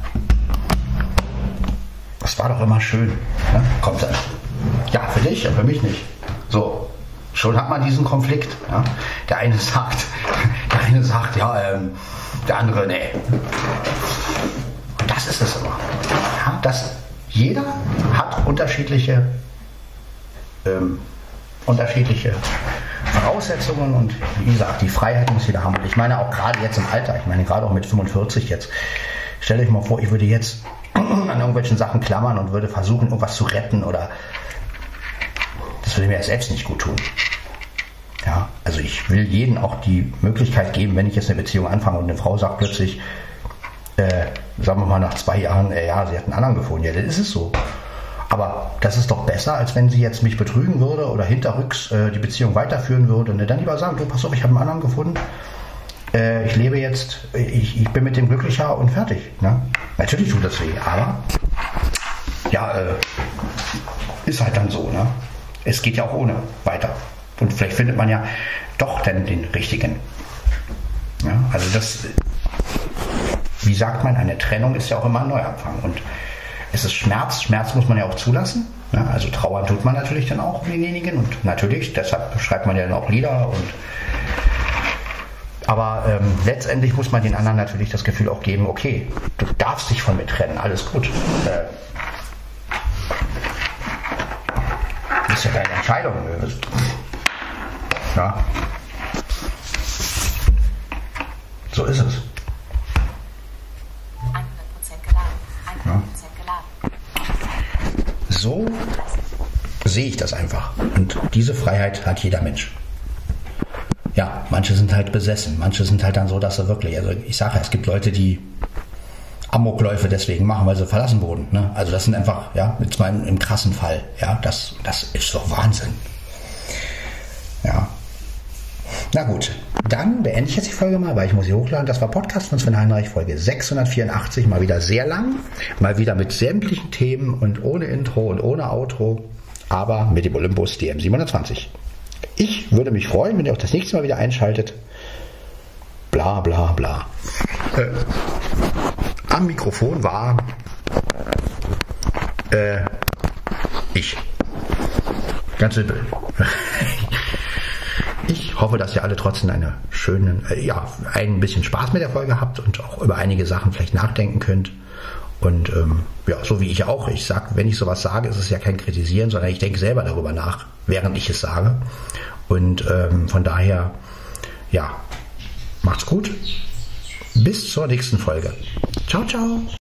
Das war doch immer schön. Ne? Kommt dann. Ja, für dich, aber für mich nicht. So, schon hat man diesen Konflikt. Ja? Der eine sagt, der eine sagt, ja, ähm, der andere, nee. Und das ist es immer. Ja? Das, jeder hat unterschiedliche, ähm, unterschiedliche Voraussetzungen und wie gesagt, die Freiheit muss jeder haben. Und ich meine auch gerade jetzt im Alter, ich meine gerade auch mit fünfundvierzig jetzt, stellt euch mal vor, ich würde jetzt an irgendwelchen Sachen klammern und würde versuchen, irgendwas zu retten oder das würde mir selbst nicht gut tun. Ja, also ich will jedem auch die Möglichkeit geben, wenn ich jetzt eine Beziehung anfange und eine Frau sagt plötzlich, äh, sagen wir mal nach zwei Jahren, äh, ja, sie hat einen anderen gefunden, ja, dann ist es so. Aber das ist doch besser, als wenn sie jetzt mich betrügen würde oder hinterrücks äh, die Beziehung weiterführen würde und dann lieber sagen, du, pass auf, ich habe einen anderen gefunden, äh, ich lebe jetzt, ich, ich bin mit dem glücklicher und fertig. Ne? Natürlich tut das weh, aber ja, äh, ist halt dann so, ne? Es geht ja auch ohne weiter. Und vielleicht findet man ja doch dann den richtigen. Ja, also das, wie sagt man, eine Trennung ist ja auch immer ein Neuanfang. Und es ist Schmerz. Schmerz muss man ja auch zulassen. Ja, also trauern tut man natürlich dann auch um denjenigen. Und natürlich, deshalb schreibt man ja dann auch Lieder. Und aber ähm, letztendlich muss man den anderen natürlich das Gefühl auch geben, okay, du darfst dich von mir trennen, alles gut. Äh, das ist ja deine Entscheidung. Ja. So ist es. hundert Prozent geladen. hundert Prozent geladen. So sehe ich das einfach. Und diese Freiheit hat jeder Mensch. Ja, manche sind halt besessen. Manche sind halt dann so, dass sie wirklich, also ich sage ja, es gibt Leute, die Amokläufe deswegen machen, weil sie verlassen wurden. Ne? Also das sind einfach, ja, jetzt mal im, im krassen Fall. Ja, das, das ist doch Wahnsinn. Ja. Na gut, dann beende ich jetzt die Folge mal, weil ich muss sie hochladen. Das war Podcast von Sven Heinrich, Folge sechshundertvierundachtzig, mal wieder sehr lang, mal wieder mit sämtlichen Themen und ohne Intro und ohne Outro, aber mit dem Olympus D M siebenhundertzwanzig. Ich würde mich freuen, wenn ihr auch das nächste Mal wieder einschaltet. Bla bla bla. Äh, am Mikrofon war äh, ich. Ganz simpel. Ich hoffe, dass ihr alle trotzdem eine schöne, äh, ja, ein bisschen Spaß mit der Folge habt und auch über einige Sachen vielleicht nachdenken könnt. Und ähm, ja, so wie ich auch. Ich sag, wenn ich sowas sage, ist es ja kein Kritisieren, sondern ich denke selber darüber nach, während ich es sage. Und ähm, von daher, ja, macht's gut. Bis zur nächsten Folge. Ciao, ciao.